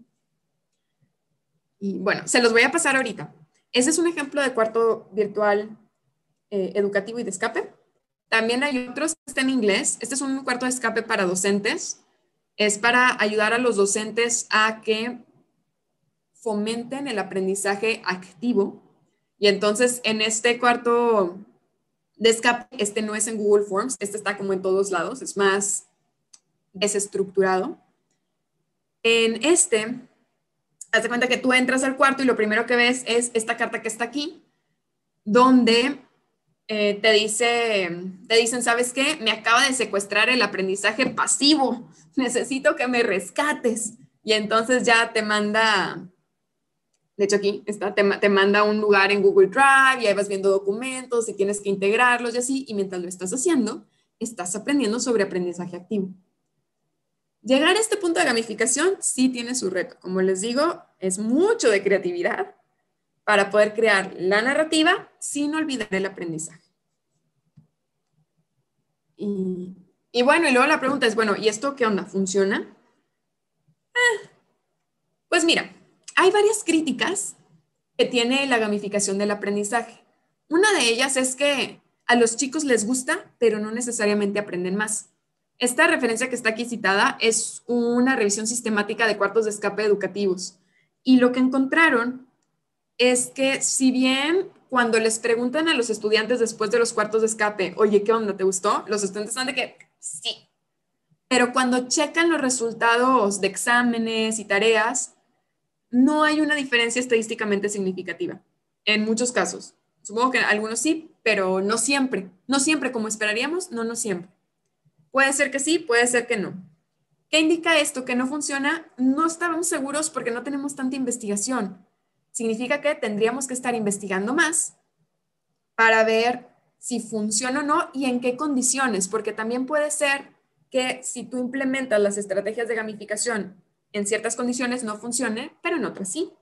Y bueno, se los voy a pasar ahorita. Ese es un ejemplo de cuarto virtual educativo y de escape. También hay otros que están en inglés. Este es un cuarto de escape para docentes. Es para ayudar a los docentes a que fomenten el aprendizaje activo. Y entonces en este cuarto de escape, este no es en Google Forms, este está como en todos lados, es más desestructurado. En este, haz de cuenta que tú entras al cuarto y lo primero que ves es esta carta que está aquí, donde te dicen, ¿sabes qué? Me acaba de secuestrar el aprendizaje pasivo, necesito que me rescates. Y entonces ya te manda, de hecho aquí está, te manda a un lugar en Google Drive y ahí vas viendo documentos y tienes que integrarlos y así, y mientras lo estás haciendo, estás aprendiendo sobre aprendizaje activo. Llegar a este punto de gamificación sí tiene su reto. Como les digo, es mucho de creatividad para poder crear la narrativa sin olvidar el aprendizaje. Y bueno, y luego la pregunta es, bueno, ¿y esto qué onda? ¿Funciona? Pues mira, hay varias críticas que tiene la gamificación del aprendizaje. Una de ellas es que a los chicos les gusta, pero no necesariamente aprenden más. Esta referencia que está aquí citada es una revisión sistemática de cuartos de escape educativos. Y lo que encontraron es que si bien cuando les preguntan a los estudiantes después de los cuartos de escape, oye, ¿qué onda? ¿Te gustó? Los estudiantes están de que sí. Pero cuando checan los resultados de exámenes y tareas, no hay una diferencia estadísticamente significativa. En muchos casos. Supongo que algunos sí, pero no siempre. No siempre como esperaríamos, no siempre. Puede ser que sí, puede ser que no. ¿Qué indica esto? Que no funciona. No estábamos seguros porque no tenemos tanta investigación. Significa que tendríamos que estar investigando más para ver si funciona o no y en qué condiciones, porque también puede ser que si tú implementas las estrategias de gamificación en ciertas condiciones no funcione, pero en otras sí.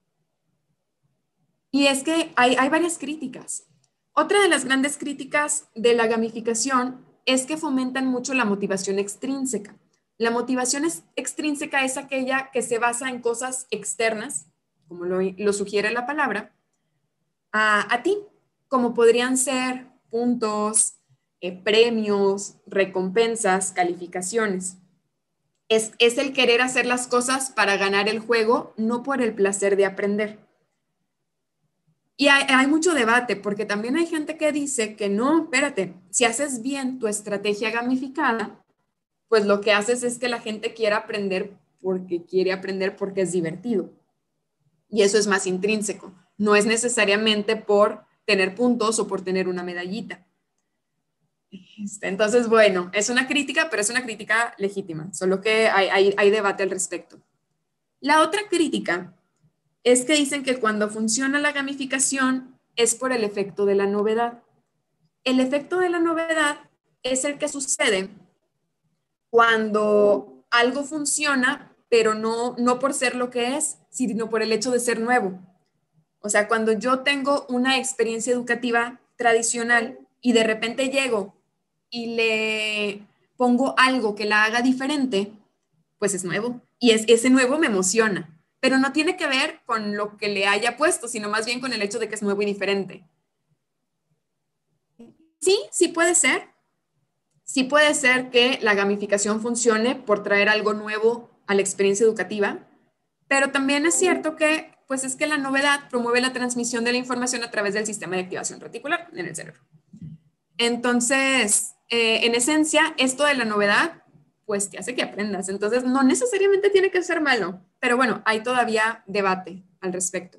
Y es que hay varias críticas. Otra de las grandes críticas de la gamificación es que fomentan mucho la motivación extrínseca. La motivación extrínseca es aquella que se basa en cosas externas, como lo sugiere la palabra, a ti, como podrían ser puntos, premios, recompensas, calificaciones. Es el querer hacer las cosas para ganar el juego, no por el placer de aprender. Y hay mucho debate, porque también hay gente que dice que no, espérate, si haces bien tu estrategia gamificada, pues lo que haces es que la gente quiera aprender porque es divertido. Y eso es más intrínseco. No es necesariamente por tener puntos o por tener una medallita. Entonces, bueno, es una crítica, pero es una crítica legítima, solo que hay debate al respecto. La otra crítica es que dicen que cuando funciona la gamificación es por el efecto de la novedad. El efecto de la novedad es el que sucede cuando algo funciona, pero no por ser lo que es, sino por el hecho de ser nuevo. O sea, cuando yo tengo una experiencia educativa tradicional y de repente llego y le pongo algo que la haga diferente, pues es nuevo. Y ese nuevo me emociona. Pero no tiene que ver con lo que le haya puesto, sino más bien con el hecho de que es nuevo y diferente. Sí, sí puede ser. Sí puede ser que la gamificación funcione por traer algo nuevo a la experiencia educativa, pero también es cierto que, pues es que la novedad promueve la transmisión de la información a través del sistema de activación reticular en el cerebro. Entonces, en esencia, esto de la novedad, pues te hace que aprendas. Entonces, no necesariamente tiene que ser malo, pero bueno, hay todavía debate al respecto.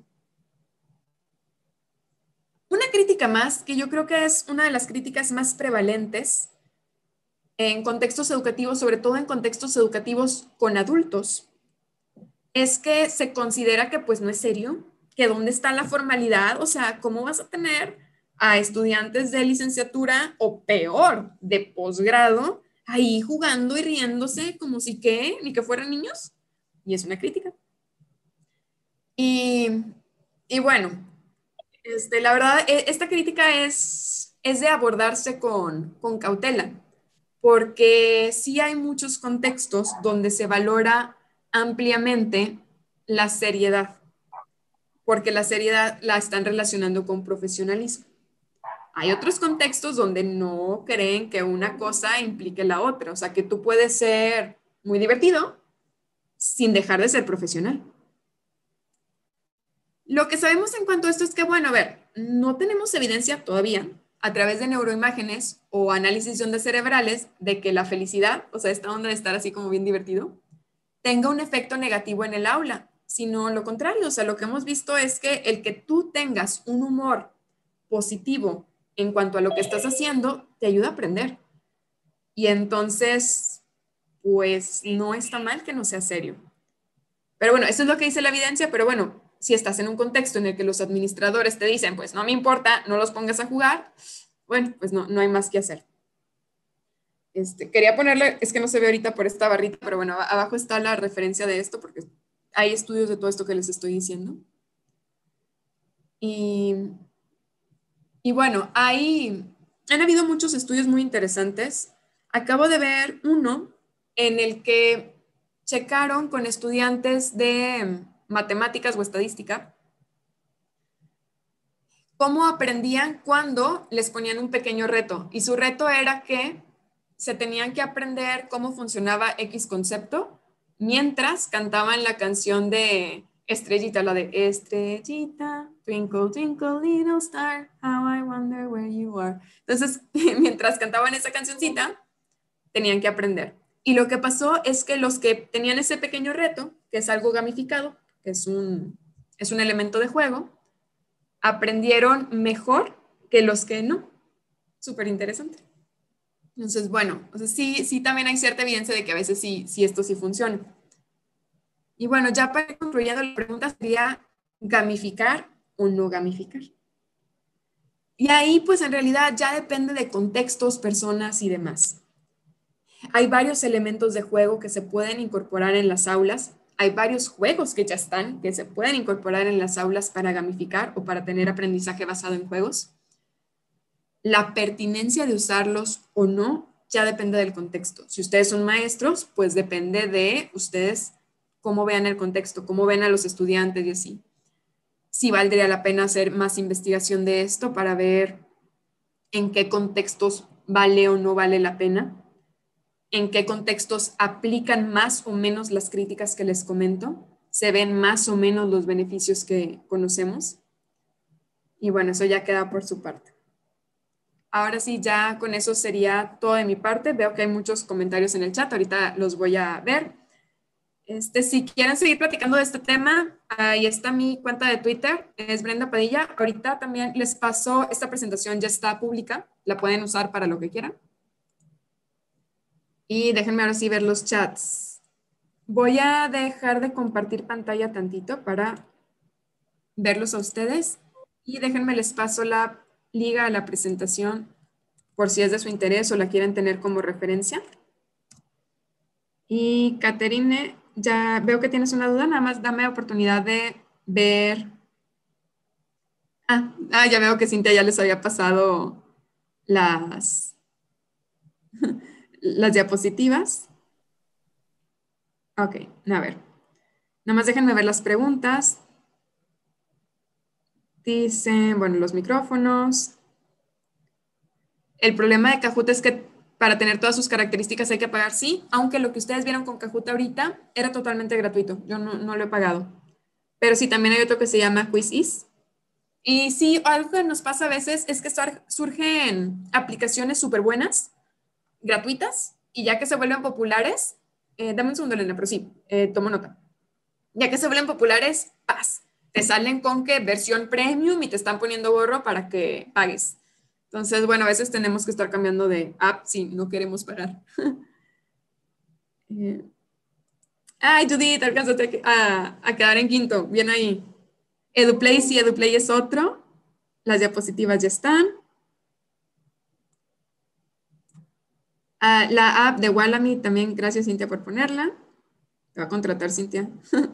Una crítica más, que yo creo que es una de las críticas más prevalentes en contextos educativos, sobre todo en contextos educativos con adultos, es que se considera que pues no es serio, que dónde está la formalidad, o sea, ¿cómo vas a tener a estudiantes de licenciatura o peor, de posgrado, ahí jugando y riéndose como si qué, ni que fueran niños? Y es una crítica. Y bueno, la verdad, esta crítica es de abordarse con cautela, porque sí hay muchos contextos donde se valora ampliamente la seriedad, porque la seriedad la están relacionando con profesionalismo. Hay otros contextos donde no creen que una cosa implique la otra, o sea, que tú puedes ser muy divertido sin dejar de ser profesional. Lo que sabemos en cuanto a esto es que, bueno, a ver, no tenemos evidencia todavía a través de neuroimágenes o análisis de ondas cerebrales de que la felicidad, o sea, esta onda de estar así como bien divertido, tenga un efecto negativo en el aula, sino lo contrario. O sea, lo que hemos visto es que el que tú tengas un humor positivo en cuanto a lo que estás haciendo, te ayuda a aprender. Y entonces, pues no está mal que no sea serio. Pero bueno, eso es lo que dice la evidencia, pero bueno, si estás en un contexto en el que los administradores te dicen, pues no me importa, no los pongas a jugar, bueno, pues no hay más que hacer. Quería ponerle, es que no se ve ahorita por esta barrita, pero bueno, abajo está la referencia de esto, porque hay estudios de todo esto que les estoy diciendo. Y bueno, han habido muchos estudios muy interesantes. Acabo de ver uno en el que checaron con estudiantes de matemáticas o estadística cómo aprendían cuando les ponían un pequeño reto. Y su reto era que se tenían que aprender cómo funcionaba X concepto mientras cantaban la canción de Estrellita, la de Estrellita, twinkle, twinkle, little star, how I wonder where you are. Entonces, mientras cantaban esa cancioncita, tenían que aprender. Y lo que pasó es que los que tenían ese pequeño reto, que es algo gamificado, que es un elemento de juego, aprendieron mejor que los que no. Súper interesante. Entonces, bueno, o sea, sí también hay cierta evidencia de que a veces sí esto sí funciona. Y bueno, ya para ir concluyendo, la pregunta sería, ¿gamificar o no gamificar? Y ahí, pues en realidad ya depende de contextos, personas y demás. Hay varios elementos de juego que se pueden incorporar en las aulas. Hay varios juegos que ya están, que se pueden incorporar en las aulas para gamificar o para tener aprendizaje basado en juegos. La pertinencia de usarlos o no ya depende del contexto. Si ustedes son maestros, pues depende de ustedes cómo vean el contexto, cómo ven a los estudiantes y así. Sí valdría la pena hacer más investigación de esto para ver en qué contextos vale o no vale la pena, en qué contextos aplican más o menos las críticas que les comento, se ven más o menos los beneficios que conocemos. Y bueno, eso ya queda por su parte. Ahora sí, ya con eso sería todo de mi parte. Veo que hay muchos comentarios en el chat, ahorita los voy a ver. Si quieren seguir platicando de este tema, ahí está mi cuenta de Twitter, es Brenda Padilla. Ahorita también les paso, esta presentación ya está pública, la pueden usar para lo que quieran. Y déjenme ahora sí ver los chats. Voy a dejar de compartir pantalla tantito para verlos a ustedes. Y déjenme les paso la liga a la presentación por si es de su interés o la quieren tener como referencia. Y Caterine, ya veo que tienes una duda, nada más dame oportunidad de ver. Ya veo que Cintia ya les había pasado las diapositivas. Ok, a ver. Nada más déjenme ver las preguntas. Dicen, bueno, los micrófonos. El problema de Kahoot es que para tener todas sus características hay que pagar, sí, aunque lo que ustedes vieron con Kahoot ahorita era totalmente gratuito. Yo no lo he pagado. Pero sí, también hay otro que se llama Quiz. Y sí, algo que nos pasa a veces es que surgen aplicaciones súper buenas, gratuitas, y ya que se vuelven populares, dame un segundo, Elena, pero sí, tomo nota. Ya que se vuelven populares, te salen con que versión premium y te están poniendo gorro para que pagues. Entonces, bueno, a veces tenemos que estar cambiando de app si no queremos pagar. Ay, Judith, alcanzaste a quedar en quinto. Bien ahí. EduPlay, sí, EduPlay es otro. Las diapositivas ya están. La app de Wallamy también, gracias Cintia por ponerla. Te va a contratar Cintia.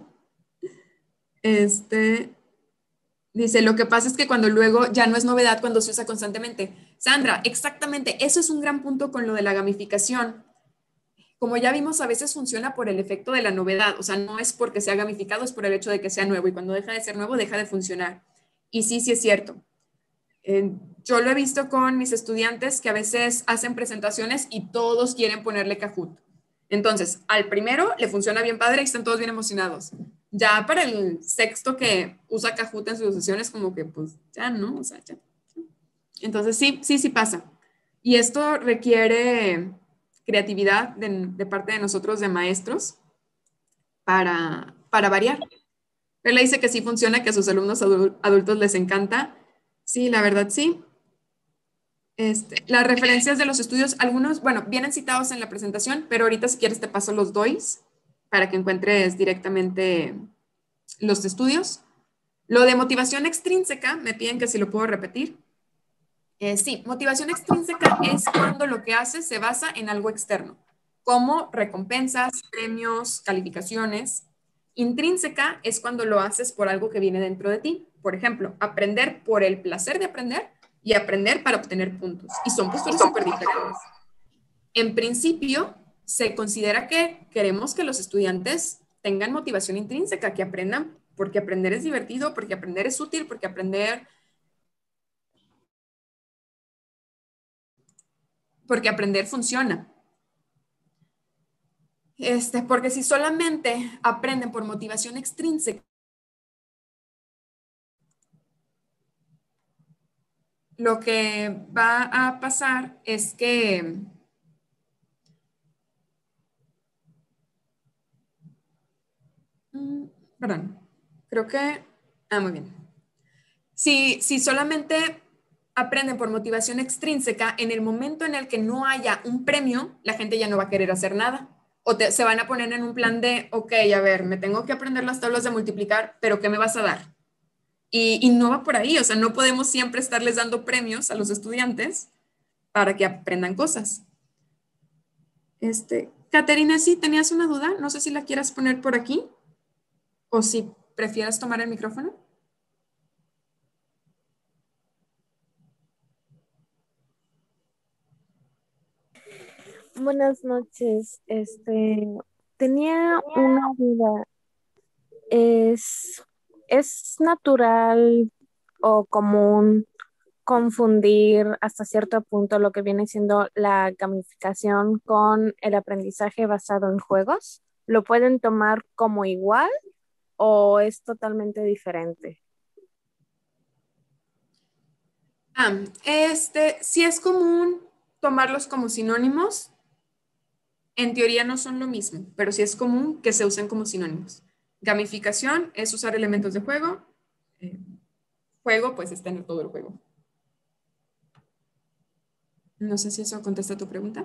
Dice, lo que pasa es que cuando luego ya no es novedad cuando se usa constantemente. Sandra, exactamente, eso es un gran punto con lo de la gamificación. Como ya vimos, a veces funciona por el efecto de la novedad, o sea, no es porque sea gamificado, es por el hecho de que sea nuevo, y cuando deja de ser nuevo, deja de funcionar. Y sí es cierto. Yo lo he visto con mis estudiantes que a veces hacen presentaciones y todos quieren ponerle Kahoot. Entonces, al primero le funciona bien padre y están todos bien emocionados. Ya para el sexto que usa Kahoot en sus sesiones, como que pues ya no, o sea, ya. Entonces sí pasa. Y esto requiere creatividad de parte de nosotros, de maestros, para variar. Perla dice que sí funciona, que a sus alumnos adultos les encanta. Sí, la verdad sí. Las referencias de los estudios, algunos, bueno, vienen citados en la presentación, pero ahorita si quieres te paso los DOIs para que encuentres directamente los estudios. Lo de motivación extrínseca, me piden que si lo puedo repetir. Sí, motivación extrínseca es cuando lo que haces se basa en algo externo, como recompensas, premios, calificaciones. Intrínseca es cuando lo haces por algo que viene dentro de ti. Por ejemplo, aprender por el placer de aprender y aprender para obtener puntos. Y son posturas súper diferentes. En principio, se considera que queremos que los estudiantes tengan motivación intrínseca, que aprendan porque aprender es divertido, porque aprender es útil, porque aprender funciona. Porque si solamente aprenden por motivación extrínseca, lo que va a pasar es que perdón, creo que, muy bien. Si solamente aprenden por motivación extrínseca, en el momento en el que no haya un premio, la gente ya no va a querer hacer nada. O se van a poner en un plan de, ok, a ver, me tengo que aprender las tablas de multiplicar, pero ¿qué me vas a dar? Y no va por ahí, o sea, no podemos siempre estarles dando premios a los estudiantes para que aprendan cosas. Caterina, sí, tenías una duda, no sé si la quieras poner por aquí o si prefieras tomar el micrófono. Buenas noches. Tenía una duda. ¿Es natural o común confundir hasta cierto punto lo que viene siendo la gamificación con el aprendizaje basado en juegos? ¿Lo pueden tomar como igual o es totalmente diferente? Sí es común tomarlos como sinónimos. En teoría no son lo mismo, pero sí es común que se usen como sinónimos. Gamificación es usar elementos de juego. Juego, pues es tener todo el juego. No sé si eso contesta tu pregunta.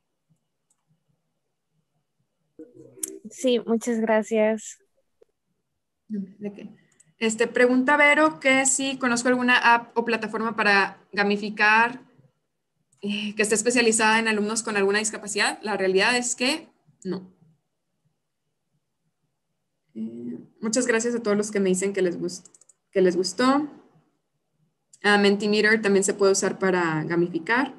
Sí, muchas gracias. ¿De qué? Pregunta Vero que si conozco alguna app o plataforma para gamificar que esté especializada en alumnos con alguna discapacidad. La realidad es que no. Muchas gracias a todos los que me dicen que les gustó. Mentimeter también se puede usar para gamificar.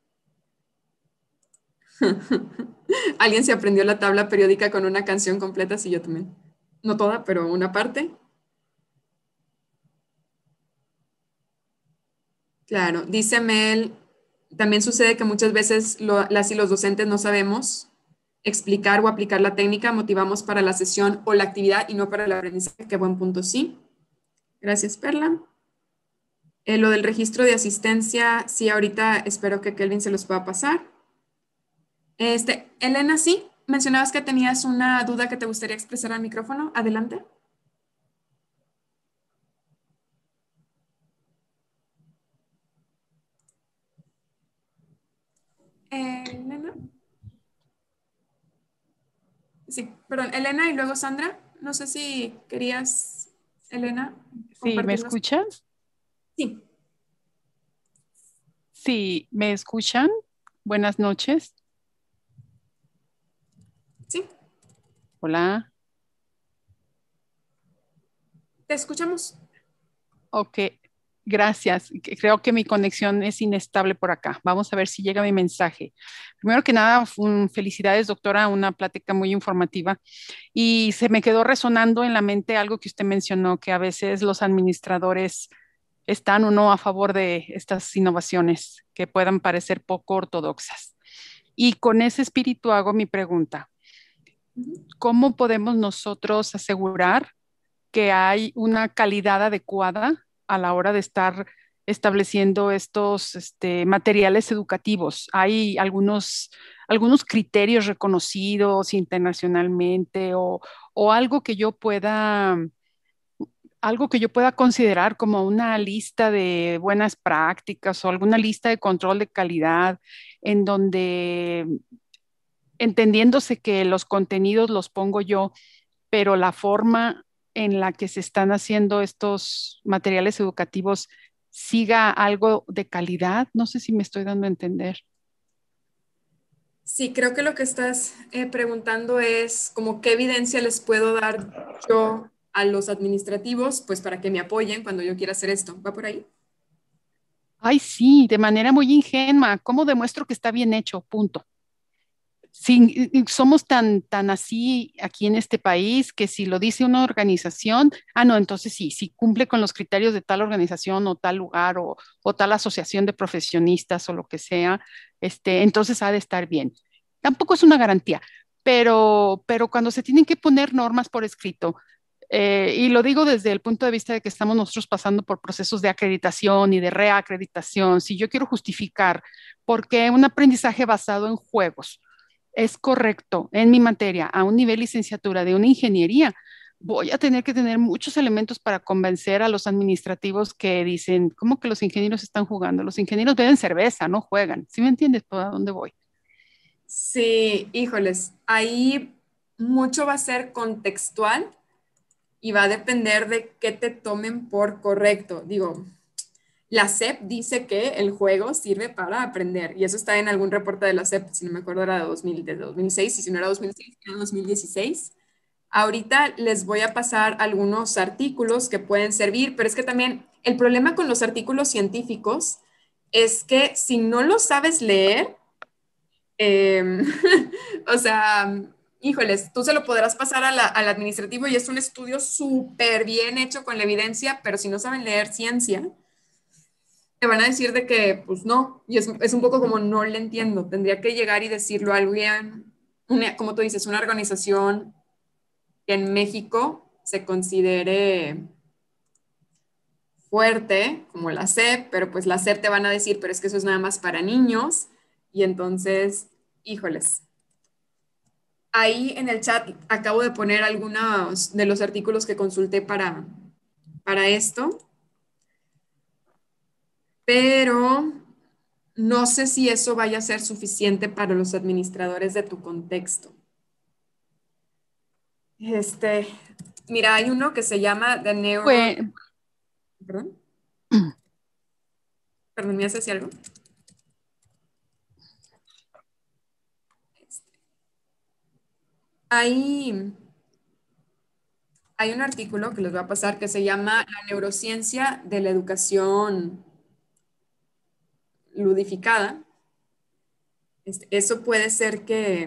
Alguien se aprendió la tabla periódica con una canción completa, sí, yo también. No toda, pero una parte. Claro, dice Mel, también sucede que muchas veces las y los docentes no sabemos explicar o aplicar la técnica, motivamos para la sesión o la actividad y no para el aprendizaje. Qué buen punto, sí. Gracias, Perla. Lo del registro de asistencia, sí, ahorita espero que Kelvin se los pueda pasar. Elena, sí, mencionabas que tenías una duda que te gustaría expresar al micrófono. Adelante. Elena. Sí, perdón, Elena y luego Sandra. No sé si querías, Elena, Sí, ¿me compartirnos. escuchan? Sí. Sí, ¿me escuchan? Buenas noches. Sí, Hola. te escuchamos. Ok, gracias. Creo que mi conexión es inestable por acá. Vamos a ver si llega mi mensaje. Primero que nada, felicidades, doctora, una plática muy informativa. Y se me quedó resonando en la mente algo que usted mencionó, que a veces los administradores están o no a favor de estas innovaciones que puedan parecer poco ortodoxas. Y con ese espíritu hago mi pregunta. ¿Cómo podemos nosotros asegurar que hay una calidad adecuada a la hora de estar estableciendo estos materiales educativos? ¿Hay algunos criterios reconocidos internacionalmente o algo que yo pueda considerar como una lista de buenas prácticas o alguna lista de control de calidad en donde entendiéndose que los contenidos los pongo yo, pero la forma en la que se están haciendo estos materiales educativos siga algo de calidad. No sé si me estoy dando a entender. Sí, creo que lo que estás preguntando es como qué evidencia les puedo dar yo a los administrativos, pues para que me apoyen cuando yo quiera hacer esto. ¿Va por ahí? Ay, sí, de manera muy ingenua. ¿Cómo demuestro que está bien hecho? Punto. Sí, somos tan así aquí en este país que si lo dice una organización, no, entonces sí, sí cumple con los criterios de tal organización o tal lugar o tal asociación de profesionistas o lo que sea, entonces ha de estar bien. Tampoco es una garantía, pero cuando se tienen que poner normas por escrito, y lo digo desde el punto de vista de que estamos nosotros pasando por procesos de acreditación y de reacreditación, si yo quiero justificar por qué un aprendizaje basado en juegos es correcto en mi materia a un nivel licenciatura de una ingeniería, voy a tener que tener muchos elementos para convencer a los administrativos que dicen, ¿cómo que los ingenieros están jugando? Los ingenieros beben cerveza, no juegan. ¿Sí me entiendes por dónde voy? Sí, híjoles, ahí mucho va a ser contextual y va a depender de qué te tomen por correcto. Digo, la SEP dice que el juego sirve para aprender y eso está en algún reporte de la SEP, si no me acuerdo era de 2006 y si no era 2006, era 2016. Ahorita les voy a pasar algunos artículos que pueden servir, pero es que también el problema con los artículos científicos es que si no los sabes leer, eh, o sea, híjoles, tú se lo podrás pasar al administrativo y es un estudio súper bien hecho con la evidencia, pero si no saben leer ciencia, te van a decir de que, pues no, y es un poco como no le entiendo, tendría que llegar y decirlo a alguien, como tú dices, una organización que en México se considere fuerte, como la SEP, pero pues la SEP te van a decir, pero es que eso es nada más para niños, y entonces, híjoles. Ahí en el chat acabo de poner algunos de los artículos que consulté para esto, pero no sé si eso vaya a ser suficiente para los administradores de tu contexto. Mira, hay uno que se llama The Neuro... Pues, ¿Perdón? Perdón, ¿me haces algo? Hay un artículo que les voy a pasar que se llama La neurociencia de la educación ludificada. Eso puede ser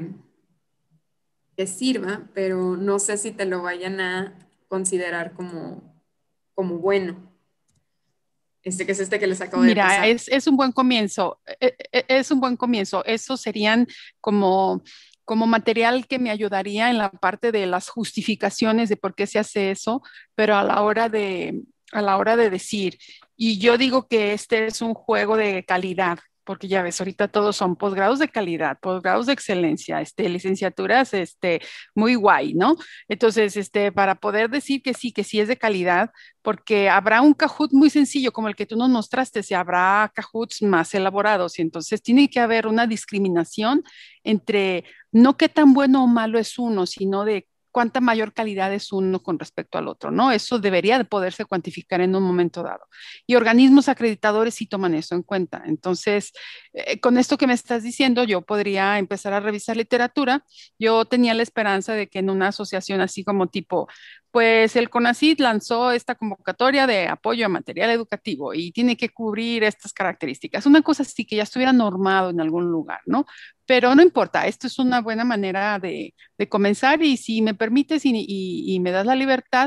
que sirva, pero no sé si te lo vayan a considerar como bueno. Que es que les acabo de mira, pasar. es un buen comienzo, es un buen comienzo. Eso serían como material que me ayudaría en la parte de las justificaciones de por qué se hace eso, pero a la hora de decir, y yo digo que este es un juego de calidad, porque ya ves, ahorita todos son posgrados de calidad, posgrados de excelencia, licenciaturas, muy guay, ¿no? Entonces, para poder decir que sí es de calidad, porque habrá un Kahoot muy sencillo como el que tú nos mostraste, si habrá Kahoots más elaborados, y entonces tiene que haber una discriminación entre no qué tan bueno o malo es uno, sino de cuánta mayor calidad es uno con respecto al otro, ¿no? Eso debería de poderse cuantificar en un momento dado. Y organismos acreditadores sí toman eso en cuenta. Entonces, con esto que me estás diciendo, yo podría empezar a revisar literatura. Yo tenía la esperanza de que en una asociación así como tipo, pues el CONACYT lanzó esta convocatoria de apoyo a material educativo y tiene que cubrir estas características. Una cosa así que ya estuviera normado en algún lugar, ¿no? Pero no importa, esto es una buena manera de comenzar y si me permites y me das la libertad,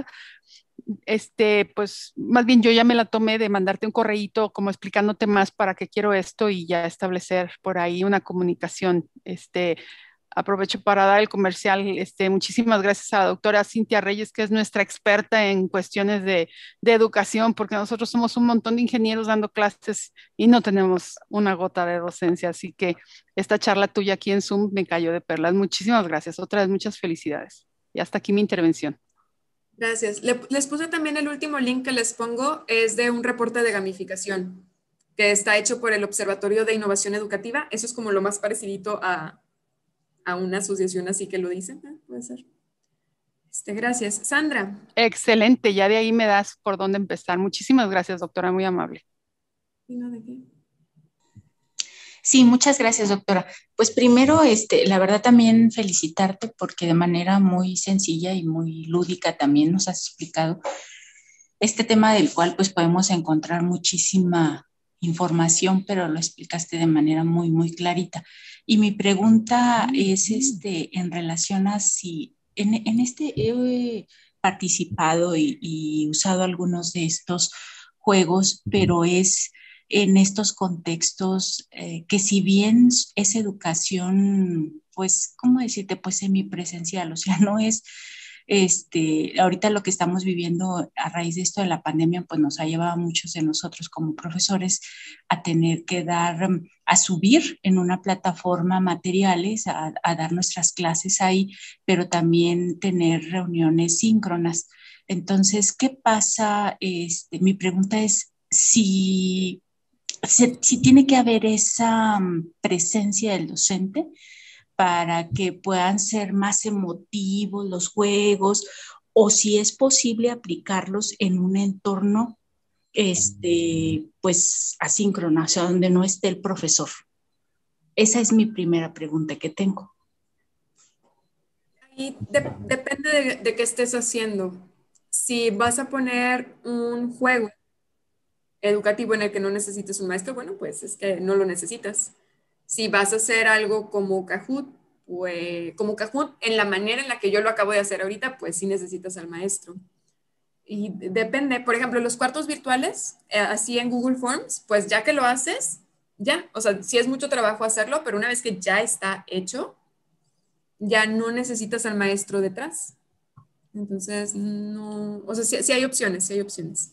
pues más bien yo ya me la tomé de mandarte un correíto como explicándote más para qué quiero esto y ya establecer por ahí una comunicación. Aprovecho para dar el comercial. Muchísimas gracias a la doctora Cintia Reyes, que es nuestra experta en cuestiones de educación, porque nosotros somos un montón de ingenieros dando clases y no tenemos una gota de docencia. Así que esta charla tuya aquí en Zoom me cayó de perlas. Muchísimas gracias. Otra vez, muchas felicidades. Y hasta aquí mi intervención. Gracias. Les puse también el último link que les pongo, es de un reporte de gamificación que está hecho por el Observatorio de Innovación Educativa. Eso es como lo más parecidito a a una asociación así que lo dice. Puede ser. Gracias. Sandra. Excelente, ya de ahí me das por dónde empezar. Muchísimas gracias, doctora, muy amable. ¿No de qué? Sí, muchas gracias, doctora. Pues primero, la verdad también felicitarte porque de manera muy sencilla y muy lúdica también nos has explicado este tema del cual pues podemos encontrar muchísima información, pero lo explicaste de manera muy, muy clarita. Y mi pregunta es en relación a si en este he participado y usado algunos de estos juegos, pero es en estos contextos que si bien es educación, pues, ¿cómo decirte? Pues semipresencial, o sea, no es ahorita lo que estamos viviendo a raíz de esto de la pandemia, pues nos ha llevado a muchos de nosotros como profesores a tener que a subir en una plataforma materiales, a dar nuestras clases ahí, pero también tener reuniones síncronas. Entonces, ¿qué pasa? Mi pregunta es si tiene que haber esa presencia del docente para que puedan ser más emotivos los juegos, o si es posible aplicarlos en un entorno pues asíncrono, o sea, donde no esté el profesor. Esa es mi primera pregunta que tengo. Y depende de qué estés haciendo. Si vas a poner un juego educativo en el que no necesites un maestro, bueno, pues es que no lo necesitas. Si vas a hacer algo como Kahoot, pues como Kahoot en la manera en la que yo lo acabo de hacer ahorita, pues sí necesitas al maestro. Y depende, por ejemplo, los cuartos virtuales, así en Google Forms, pues ya que lo haces, ya, o sea, sí es mucho trabajo hacerlo, pero una vez que ya está hecho, ya no necesitas al maestro detrás. Entonces, no, o sea, sí hay opciones, sí hay opciones.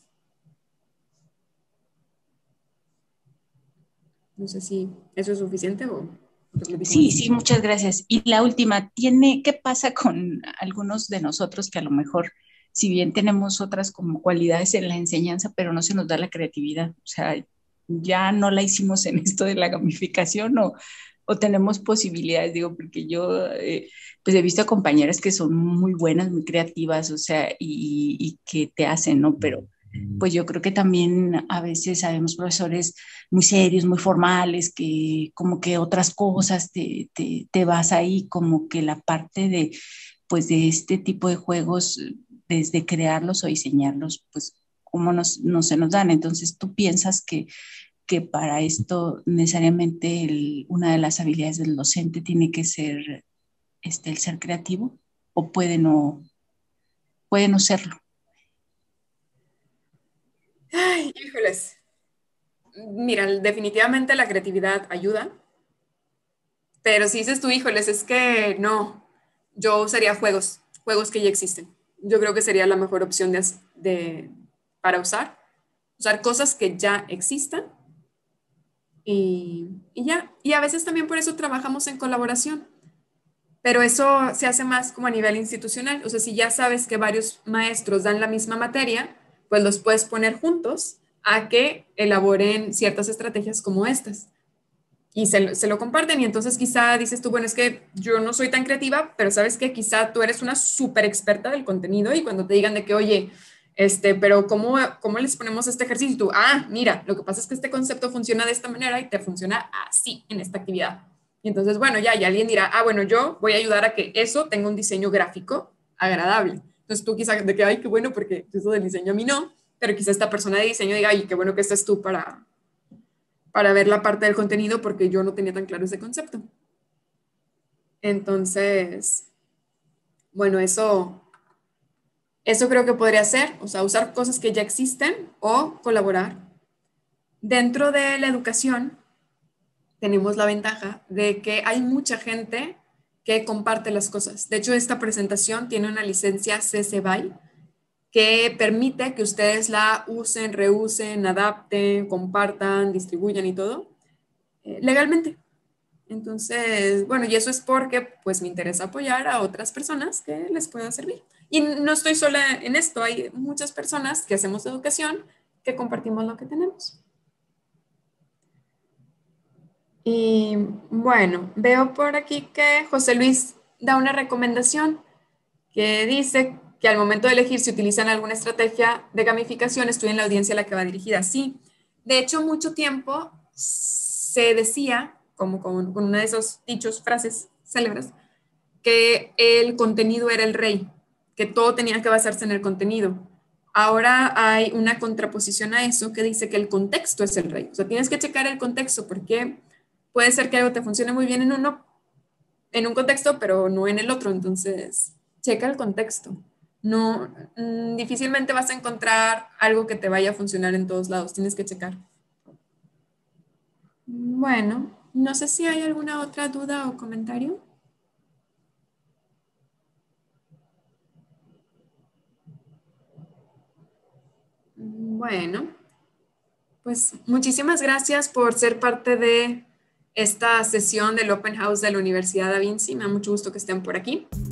No sé si eso es suficiente o... Sí, muchas gracias. Y la última, ¿qué pasa con algunos de nosotros que a lo mejor, si bien tenemos otras como cualidades en la enseñanza, pero no se nos da la creatividad? O sea, ya no la hicimos en esto de la gamificación o tenemos posibilidades, digo, porque yo pues he visto a compañeras que son muy buenas, muy creativas, o sea, y que te hacen, ¿no? Pero pues yo creo que también a veces sabemos profesores muy serios, muy formales, que como que otras cosas te vas ahí, como que la parte pues de este tipo de juegos, desde crearlos o diseñarlos, pues como no se nos dan. Entonces, ¿tú piensas que para esto necesariamente una de las habilidades del docente tiene que ser el ser creativo o puede no serlo? Ay, híjoles. Mira, definitivamente la creatividad ayuda, pero si dices tú, híjoles, es que no, yo usaría juegos que ya existen. Yo creo que sería la mejor opción para usar cosas que ya existan y ya. Y a veces también por eso trabajamos en colaboración, pero eso se hace más como a nivel institucional. O sea, si ya sabes que varios maestros dan la misma materia, pues los puedes poner juntos a que elaboren ciertas estrategias como estas. Y se lo comparten y entonces quizá dices tú, bueno, es que yo no soy tan creativa, pero sabes que quizá tú eres una súper experta del contenido y cuando te digan de que, oye, pero ¿cómo les ponemos este ejercicio? Y tú, mira, lo que pasa es que este concepto funciona de esta manera y te funciona así en esta actividad. Y entonces, bueno, y alguien dirá, bueno, yo voy a ayudar a que eso tenga un diseño gráfico agradable. Entonces tú quizá de que, ay, qué bueno, porque eso del diseño a mí no, pero quizá esta persona de diseño diga, ay, qué bueno que estés tú para ver la parte del contenido porque yo no tenía tan claro ese concepto. Entonces, bueno, eso creo que podría ser, o sea, usar cosas que ya existen o colaborar. Dentro de la educación tenemos la ventaja de que hay mucha gente que comparte las cosas. De hecho, esta presentación tiene una licencia CC BY que permite que ustedes la usen, reusen, adapten, compartan, distribuyan y todo legalmente. Entonces, bueno, y eso es porque pues me interesa apoyar a otras personas que les pueda servir. Y no estoy sola en esto, hay muchas personas que hacemos educación que compartimos lo que tenemos. Y bueno, veo por aquí que José Luis da una recomendación que dice que al momento de elegir si utilizan alguna estrategia de gamificación, estudien la audiencia a la que va dirigida. Sí, de hecho, mucho tiempo se decía, como con una de esos dichos, frases célebres, que el contenido era el rey, que todo tenía que basarse en el contenido. Ahora hay una contraposición a eso que dice que el contexto es el rey. O sea, tienes que checar el contexto porque puede ser que algo te funcione muy bien en un contexto, pero no en el otro. Entonces, checa el contexto. No, difícilmente vas a encontrar algo que te vaya a funcionar en todos lados. Tienes que checar. Bueno, no sé si hay alguna otra duda o comentario. Bueno, pues muchísimas gracias por ser parte de esta sesión del Open House de la Universidad Da Vinci. Me da mucho gusto que estén por aquí.